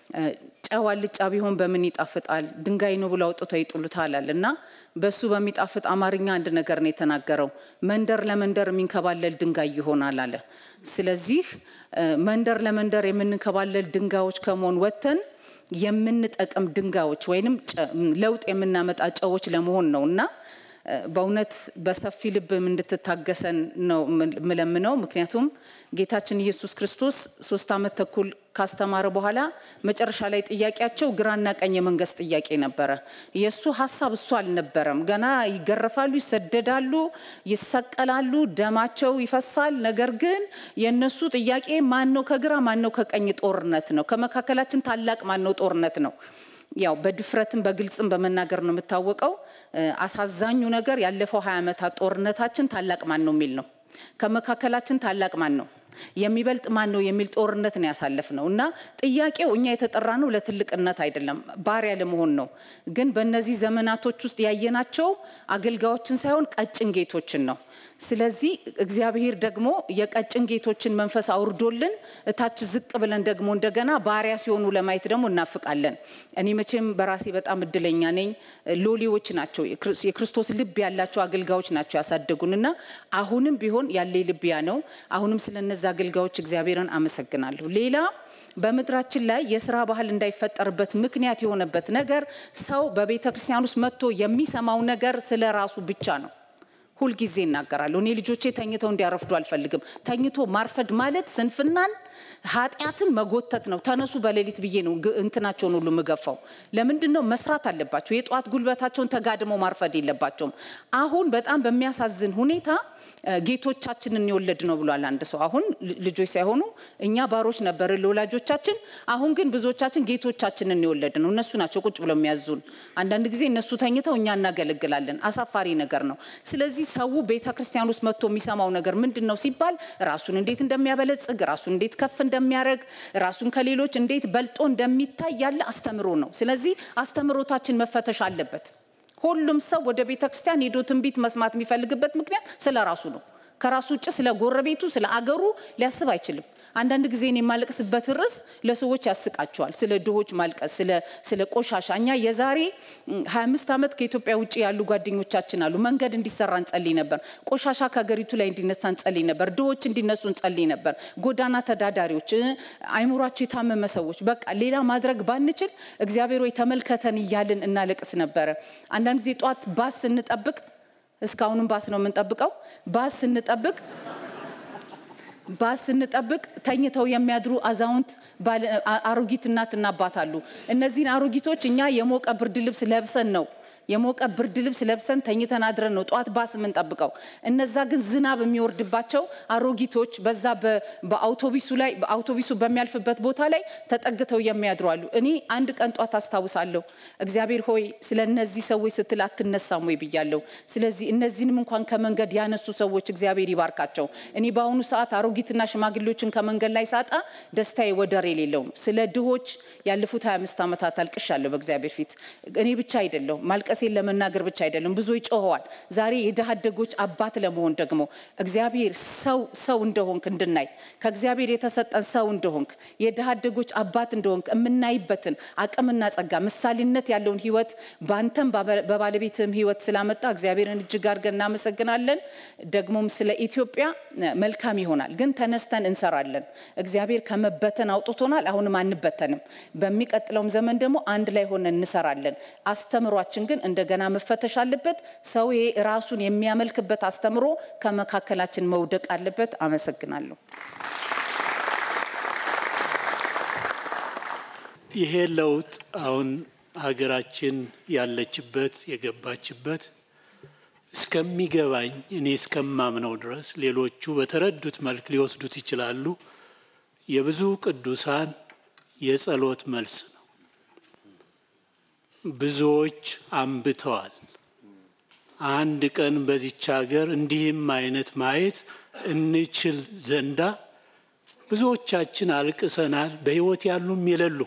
ጨው አልጫ ቢሆን በምን ይጣፍጣል? ድንጋይ ነው ብለው አውጥተው ይጥሉታል አለና በሱ በሚጣፍጥ አማርኛ አንድ ነገር ነው የተናገረው። መንደር ለመንደር የሚንከባለል ድንጋይ ይሆናል አለ። ስለዚህ መንደር ለመንደር የምንከባለል ድንጋዮች ከመሆን ወጥተን የምንጠቅም ድንጋዮች ወይንም ለውጥ የምናመጣ ጨዎች ለመሆን ነውና በእውነት በሰፊ ልብም እንድትታገሰን ነው ምለምነው። ምክንያቱም ጌታችን ኢየሱስ ክርስቶስ ሶስት አመት ተኩል ካስተማረ በኋላ መጨረሻ ላይ ጥያቄያቸው ግራና ቀኝ የመንግስት ጥያቄ ነበረ። ኢየሱ ሐሳብ እሱ አልነበረም። ገና ይገረፋሉ፣ ይሰደዳሉ፣ ይሰቀላሉ፣ ደማቸው ይፈሳል። ነገር ግን የነሱ ጥያቄ ማን ነው ከግራ ማን ነው ከቀኝ ጦርነት ነው። ከመካከላችን ታላቅ ማን ነው ጦርነት ነው። ያው በድፍረትም በግልጽም በመናገር ነው የምታወቀው። አሳዛኙ ነገር ያለፈው ሃያ ዓመታት ጦርነታችን ታላቅ ማን ነው የሚል ነው። ከመካከላችን ታላቅ ማን ነው የሚበልጥ ማን ነው የሚል ጦርነት ነው ያሳለፍነው እና ጥያቄው እኛ የተጠራነው ለትልቅነት አይደለም ባሪያ ለመሆን ነው። ግን በእነዚህ ዘመናቶች ውስጥ ያየናቸው አገልጋዮችን ሳይሆን ቀጭን ጌቶችን ነው። ስለዚህ እግዚአብሔር ደግሞ የቀጭን ጌቶችን መንፈስ አውርዶልን እታች ዝቅ ብለን ደግሞ እንደገና ባሪያ ሲሆኑ ለማየት ደግሞ እናፍቃለን። እኔ መቼም በራሴ በጣም እድለኛ ነኝ። ሎሌዎች ናቸው የክርስቶስ ልብ ያላቸው አገልጋዮች ናቸው ያሳደጉንና አሁንም ቢሆን ያለ ልብ ያ ነው። አሁንም ስለነዛ አገልጋዮች እግዚአብሔርን አመሰግናለሁ። ሌላ በመድራችን ላይ የሥራ ባህል እንዳይፈጠርበት ምክንያት የሆነበት ነገር ሰው በቤተክርስቲያን ውስጥ መጥቶ የሚሰማው ነገር ስለራሱ ብቻ ነው። ሁሉ ጊዜ እናገራለሁ እኔ ልጆቼ ተኝተው እንዲያረፍዱ አልፈልግም። ተኝቶ ማርፈድ ማለት ስንፍናን ኃጢያትን መጎተት ነው። ተነሱ በሌሊት ብዬ ነው እንትናቸውን ሁሉ ምገፋው። ለምንድነው መስራት አለባቸው? የጧት ጉልበታቸውን ተጋድመው ማርፈድ የለባቸውም። አሁን በጣም በሚያሳዝን ሁኔታ ጌቶቻችንን ይወለድ ነው ብሏል አንድ ሰው። አሁን ልጆች ሳይሆኑ እኛ ባሮች ነበር ለወላጆቻችን። አሁን ግን ብዙዎቻችን ጌቶቻችንን ይወለድ ነው። እነሱ ናቸው ቁጭ ብለው የሚያዙን። አንዳንድ ጊዜ እነሱ ተኝተው እኛ እናገለግላለን። አሳፋሪ ነገር ነው። ስለዚህ ሰው ቤተክርስቲያን ውስጥ መጥቶ የሚሰማው ነገር ምንድነው ሲባል ራሱን እንዴት እንደሚያበለጽግ፣ ራሱን እንዴት ከፍ እንደሚያረግ፣ ራሱን ከሌሎች እንዴት በልጦ እንደሚታይ ያለ አስተምሮ ነው። ስለዚህ አስተምሮታችን መፈተሽ አለበት። ሁሉም ሰው ወደ ቤተክርስቲያን ሄዶ ትንቢት መስማት የሚፈልግበት ምክንያት ስለራሱ ነው። ከራሱ ውጭ ስለ ጎረቤቱ ስለ አገሩ ሊያስብ አይችልም። አንዳንድ ጊዜ እኔ ማልቀስበት ርዕስ ለሰዎች ያስቃቸዋል። ስለ ድሆች ማልቀስ፣ ስለ ስለ ቆሻሻኛ የዛሬ ሃያ አምስት አመት ከኢትዮጵያ ውጪ ያሉ ጓደኞቻችን አሉ። መንገድ እንዲሰራ እንጸልይ ነበር። ቆሻሻ ከሀገሪቱ ላይ እንዲነሳ እንጸልይ ነበር። ድሆች እንዲነሱ እንጸልይ ነበር። ጎዳና ተዳዳሪዎች፣ አይሙራቸው የታመመ ሰዎች፣ በቃ ሌላ ማድረግ ባንችል እግዚአብሔር ወይ ተመልከተን ይያልን እናለቅስ ነበር። አንዳንድ ጊዜ ጧት ባስ እንጠብቅ፣ እስካሁንም ባስ ነው የምንጠብቀው። ባስ እንጠብቅ ባስ እንጠብቅ ተኝተው የሚያድሩ አዛውንት አሮጊት እናትና አባት አሉ እነዚህን አሮጊቶች እኛ የሞቀ ብርድ ልብስ ለብሰን ነው የሞቀ ብርድ ልብስ ለብሰን ተኝተን አድረን ነው ጧት ባስ ምን ጠብቀው እነዛ ግን ዝናብ የሚወርድባቸው አሮጊቶች በዛ በአውቶቡሱ ላይ በአውቶቡሱ በሚያልፍበት ቦታ ላይ ተጠግተው የሚያድሩ አሉ እኔ አንድ ቀን ጧት አስተዋውሳለሁ እግዚአብሔር ሆይ ስለነዚህ ሰዎች ስትል አትነሳም ወይ ብያለሁ ስለዚህ እነዚህንም እንኳን ከመንገድ ያነሱ ሰዎች እግዚአብሔር ይባርካቸው እኔ ባሁኑ ሰዓት አሮጊትና ሽማግሌዎችን ከመንገድ ላይ ሳጣ ደስታዬ ወደር የሌለው ስለ ድሆች ያለፉት ሃያ አምስት ዓመታት አልቅሻለሁ በእግዚአብሔር ፊት እኔ ብቻ አይደለም ማልቀስ ለመናገር ብቻ አይደለም ብዙ ይጮህዋል ዛሬ የደሃደጎች አባት ለመሆን ደግሞ እግዚአብሔር ሰው ሰው እንደሆንክ እንድናይ ከእግዚአብሔር የተሰጠን ሰው እንደሆንክ የደሃደጎች አባት እንደሆንክ እምናይበትን አቅምና ጸጋ ምሳሌነት ያለውን ህይወት ባንተም በባለቤትም ህይወት ስላመጣ እግዚአብሔርን እጅግ አድርገን እናመሰግናለን ደግሞም ስለ ኢትዮጵያ መልካም ይሆናል ግን ተነስተን እንሰራለን እግዚአብሔር ከመበተን አውጥቶናል አሁንም አንበተንም በሚቀጥለውም ዘመን ደግሞ አንድ ላይ ሆነን እንሰራለን አስተምሯችን ግን እንደገና መፈተሽ አለበት ሰው ራሱን የሚያመልክበት አስተምሮ ከመካከላችን መውደቅ አለበት አመሰግናለሁ ይሄ ለውጥ አሁን ሀገራችን ያለችበት የገባችበት እስከሚገባኝ እኔ እስከማምነው ድረስ ሌሎቹ በተረዱት መልክ ሊወስዱት ይችላሉ የብዙ ቅዱሳን የጸሎት መልስ ነው ብዙዎች አንብተዋል አንድ ቀን በዚች ሀገር እንዲህም አይነት ማየት እንችል ዘንዳ ብዙዎቻችን አልቅሰናል በህይወት ያሉም ይለሉ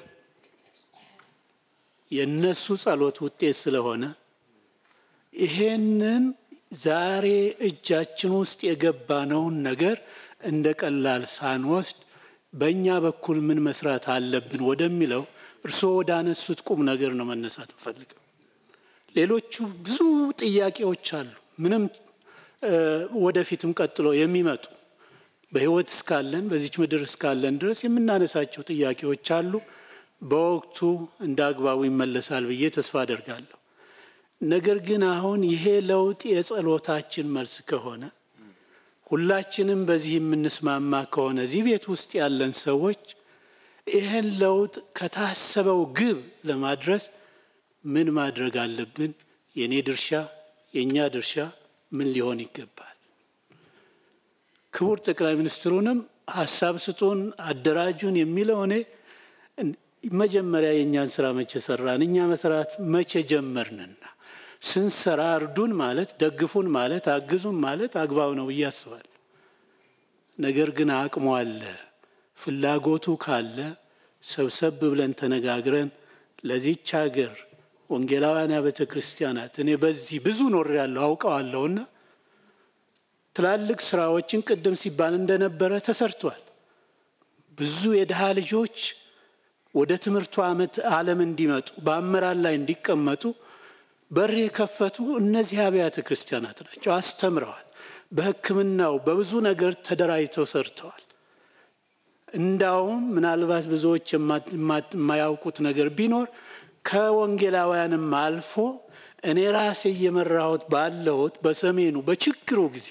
የነሱ ጸሎት ውጤት ስለሆነ ይሄንን ዛሬ እጃችን ውስጥ የገባነውን ነገር እንደ ቀላል ሳንወስድ በእኛ በኩል ምን መስራት አለብን ወደሚለው እርሶ ወዳነሱት ቁም ነገር ነው መነሳት ፈልገው ሌሎቹ ብዙ ጥያቄዎች አሉ ምንም ወደፊትም ቀጥሎ የሚመጡ በህይወት እስካለን በዚች ምድር እስካለን ድረስ የምናነሳቸው ጥያቄዎች አሉ በወቅቱ እንዳግባቡ ይመለሳል ብዬ ተስፋ አደርጋለሁ ነገር ግን አሁን ይሄ ለውጥ የጸሎታችን መልስ ከሆነ ሁላችንም በዚህ የምንስማማ ከሆነ እዚህ ቤት ውስጥ ያለን ሰዎች ይሄን ለውጥ ከታሰበው ግብ ለማድረስ ምን ማድረግ አለብን የኔ ድርሻ የኛ ድርሻ ምን ሊሆን ይገባል ክቡር ጠቅላይ ሚኒስትሩንም ሐሳብ ስጡን አደራጁን የሚለው እኔ መጀመሪያ የኛን ስራ መቼ ሰራን እኛ መስራት መቼ ጀመርንና ስንሰራ እርዱን ማለት ደግፉን ማለት አግዙን ማለት አግባብ ነው ያስባል ነገር ግን አቅሙ አለ ፍላጎቱ ካለ ሰብሰብ ብለን ተነጋግረን ለዚህች ሀገር ወንጌላውያን ቤተክርስቲያናት እኔ በዚህ ብዙ ኖር ያለው አውቀዋለሁና ትላልቅ ስራዎችን ቅድም ሲባል እንደነበረ ተሰርቷል ብዙ የደሃ ልጆች ወደ ትምህርቱ ዓመት ዓለም እንዲመጡ በአመራር ላይ እንዲቀመጡ በር የከፈቱ እነዚህ አብያተ ክርስቲያናት ናቸው አስተምረዋል በሕክምናው በብዙ ነገር ተደራጅተው ሰርተዋል እንዳውም ምናልባት ብዙዎች የማያውቁት ነገር ቢኖር ከወንጌላውያንም አልፎ እኔ ራሴ እየመራሁት ባለሁት በሰሜኑ በችግሩ ጊዜ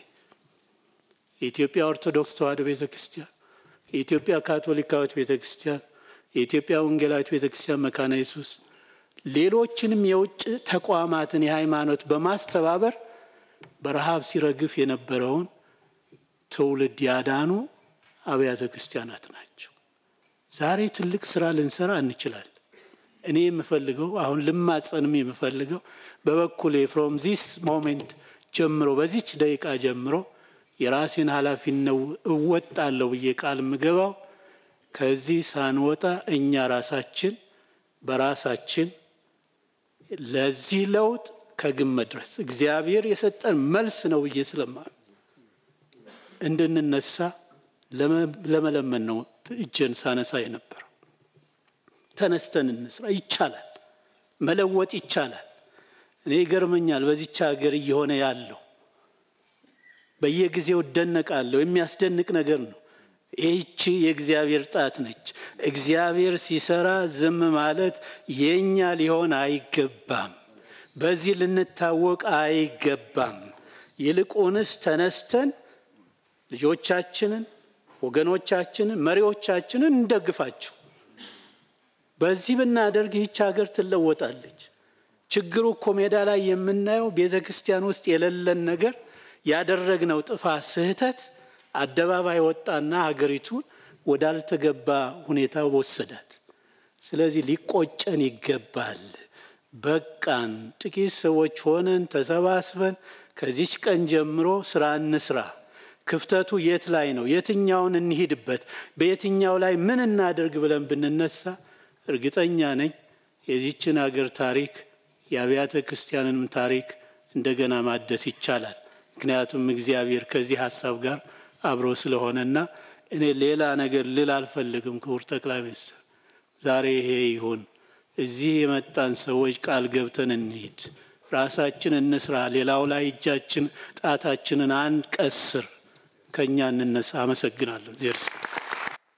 የኢትዮጵያ ኦርቶዶክስ ተዋሕዶ ቤተክርስቲያን የኢትዮጵያ ካቶሊካዊት ቤተክርስቲያን የኢትዮጵያ ወንጌላዊት ቤተክርስቲያን መካነ ኢየሱስ ሌሎችንም የውጭ ተቋማትን የሃይማኖት በማስተባበር በረሃብ ሲረግፍ የነበረውን ትውልድ ያዳኑ አብያተ ክርስቲያናት ናቸው ዛሬ ትልቅ ስራ ልንሰራ እንችላለን እኔ የምፈልገው አሁን ልማጸንም የምፈልገው በበኩሌ from this moment ጀምሮ በዚች ደቂቃ ጀምሮ የራሴን ኃላፊነት እወጣለሁ ብዬ ቃል ምገባው ከዚህ ሳንወጣ እኛ ራሳችን በራሳችን ለዚህ ለውጥ ከግብ መድረስ እግዚአብሔር የሰጠን መልስ ነው ብዬ ስለማምን እንድንነሳ ለመለመን ነው እጄን ሳነሳ የነበረው ተነስተን እንስራ ይቻላል መለወጥ ይቻላል እኔ ገርመኛል በዚህች ሀገር እየሆነ ያለው በየጊዜው ደነቃለሁ የሚያስደንቅ ነገር ነው ይህቺ የእግዚአብሔር ጣት ነች እግዚአብሔር ሲሰራ ዝም ማለት የኛ ሊሆን አይገባም በዚህ ልንታወቅ አይገባም ይልቁንስ ተነስተን ልጆቻችንን ወገኖቻችንን መሪዎቻችንን እንደግፋቸው። በዚህ ብናደርግ ይህች ሀገር ትለወጣለች። ችግሩ እኮ ሜዳ ላይ የምናየው ቤተ ክርስቲያን ውስጥ የሌለን ነገር ያደረግነው ጥፋት ስህተት አደባባይ ወጣና ሀገሪቱን ወዳልተገባ ሁኔታ ወሰዳት። ስለዚህ ሊቆጨን ይገባል። በቃን ጥቂት ሰዎች ሆነን ተሰባስበን ከዚች ቀን ጀምሮ ስራ እንስራ። ክፍተቱ የት ላይ ነው? የትኛውን እንሂድበት? በየትኛው ላይ ምን እናደርግ ብለን ብንነሳ እርግጠኛ ነኝ የዚችን ሀገር ታሪክ የአብያተ ክርስቲያንንም ታሪክ እንደገና ማደስ ይቻላል። ምክንያቱም እግዚአብሔር ከዚህ ሐሳብ ጋር አብሮ ስለሆነና እኔ ሌላ ነገር ልል አልፈልግም። ክቡር ጠቅላይ ሚኒስትር ዛሬ ይሄ ይሁን። እዚህ የመጣን ሰዎች ቃል ገብተን እንሂድ፣ ራሳችን እንስራ፣ ሌላው ላይ እጃችን ጣታችንን አንቀስር፣ ከኛ እንነሳ። አመሰግናለሁ።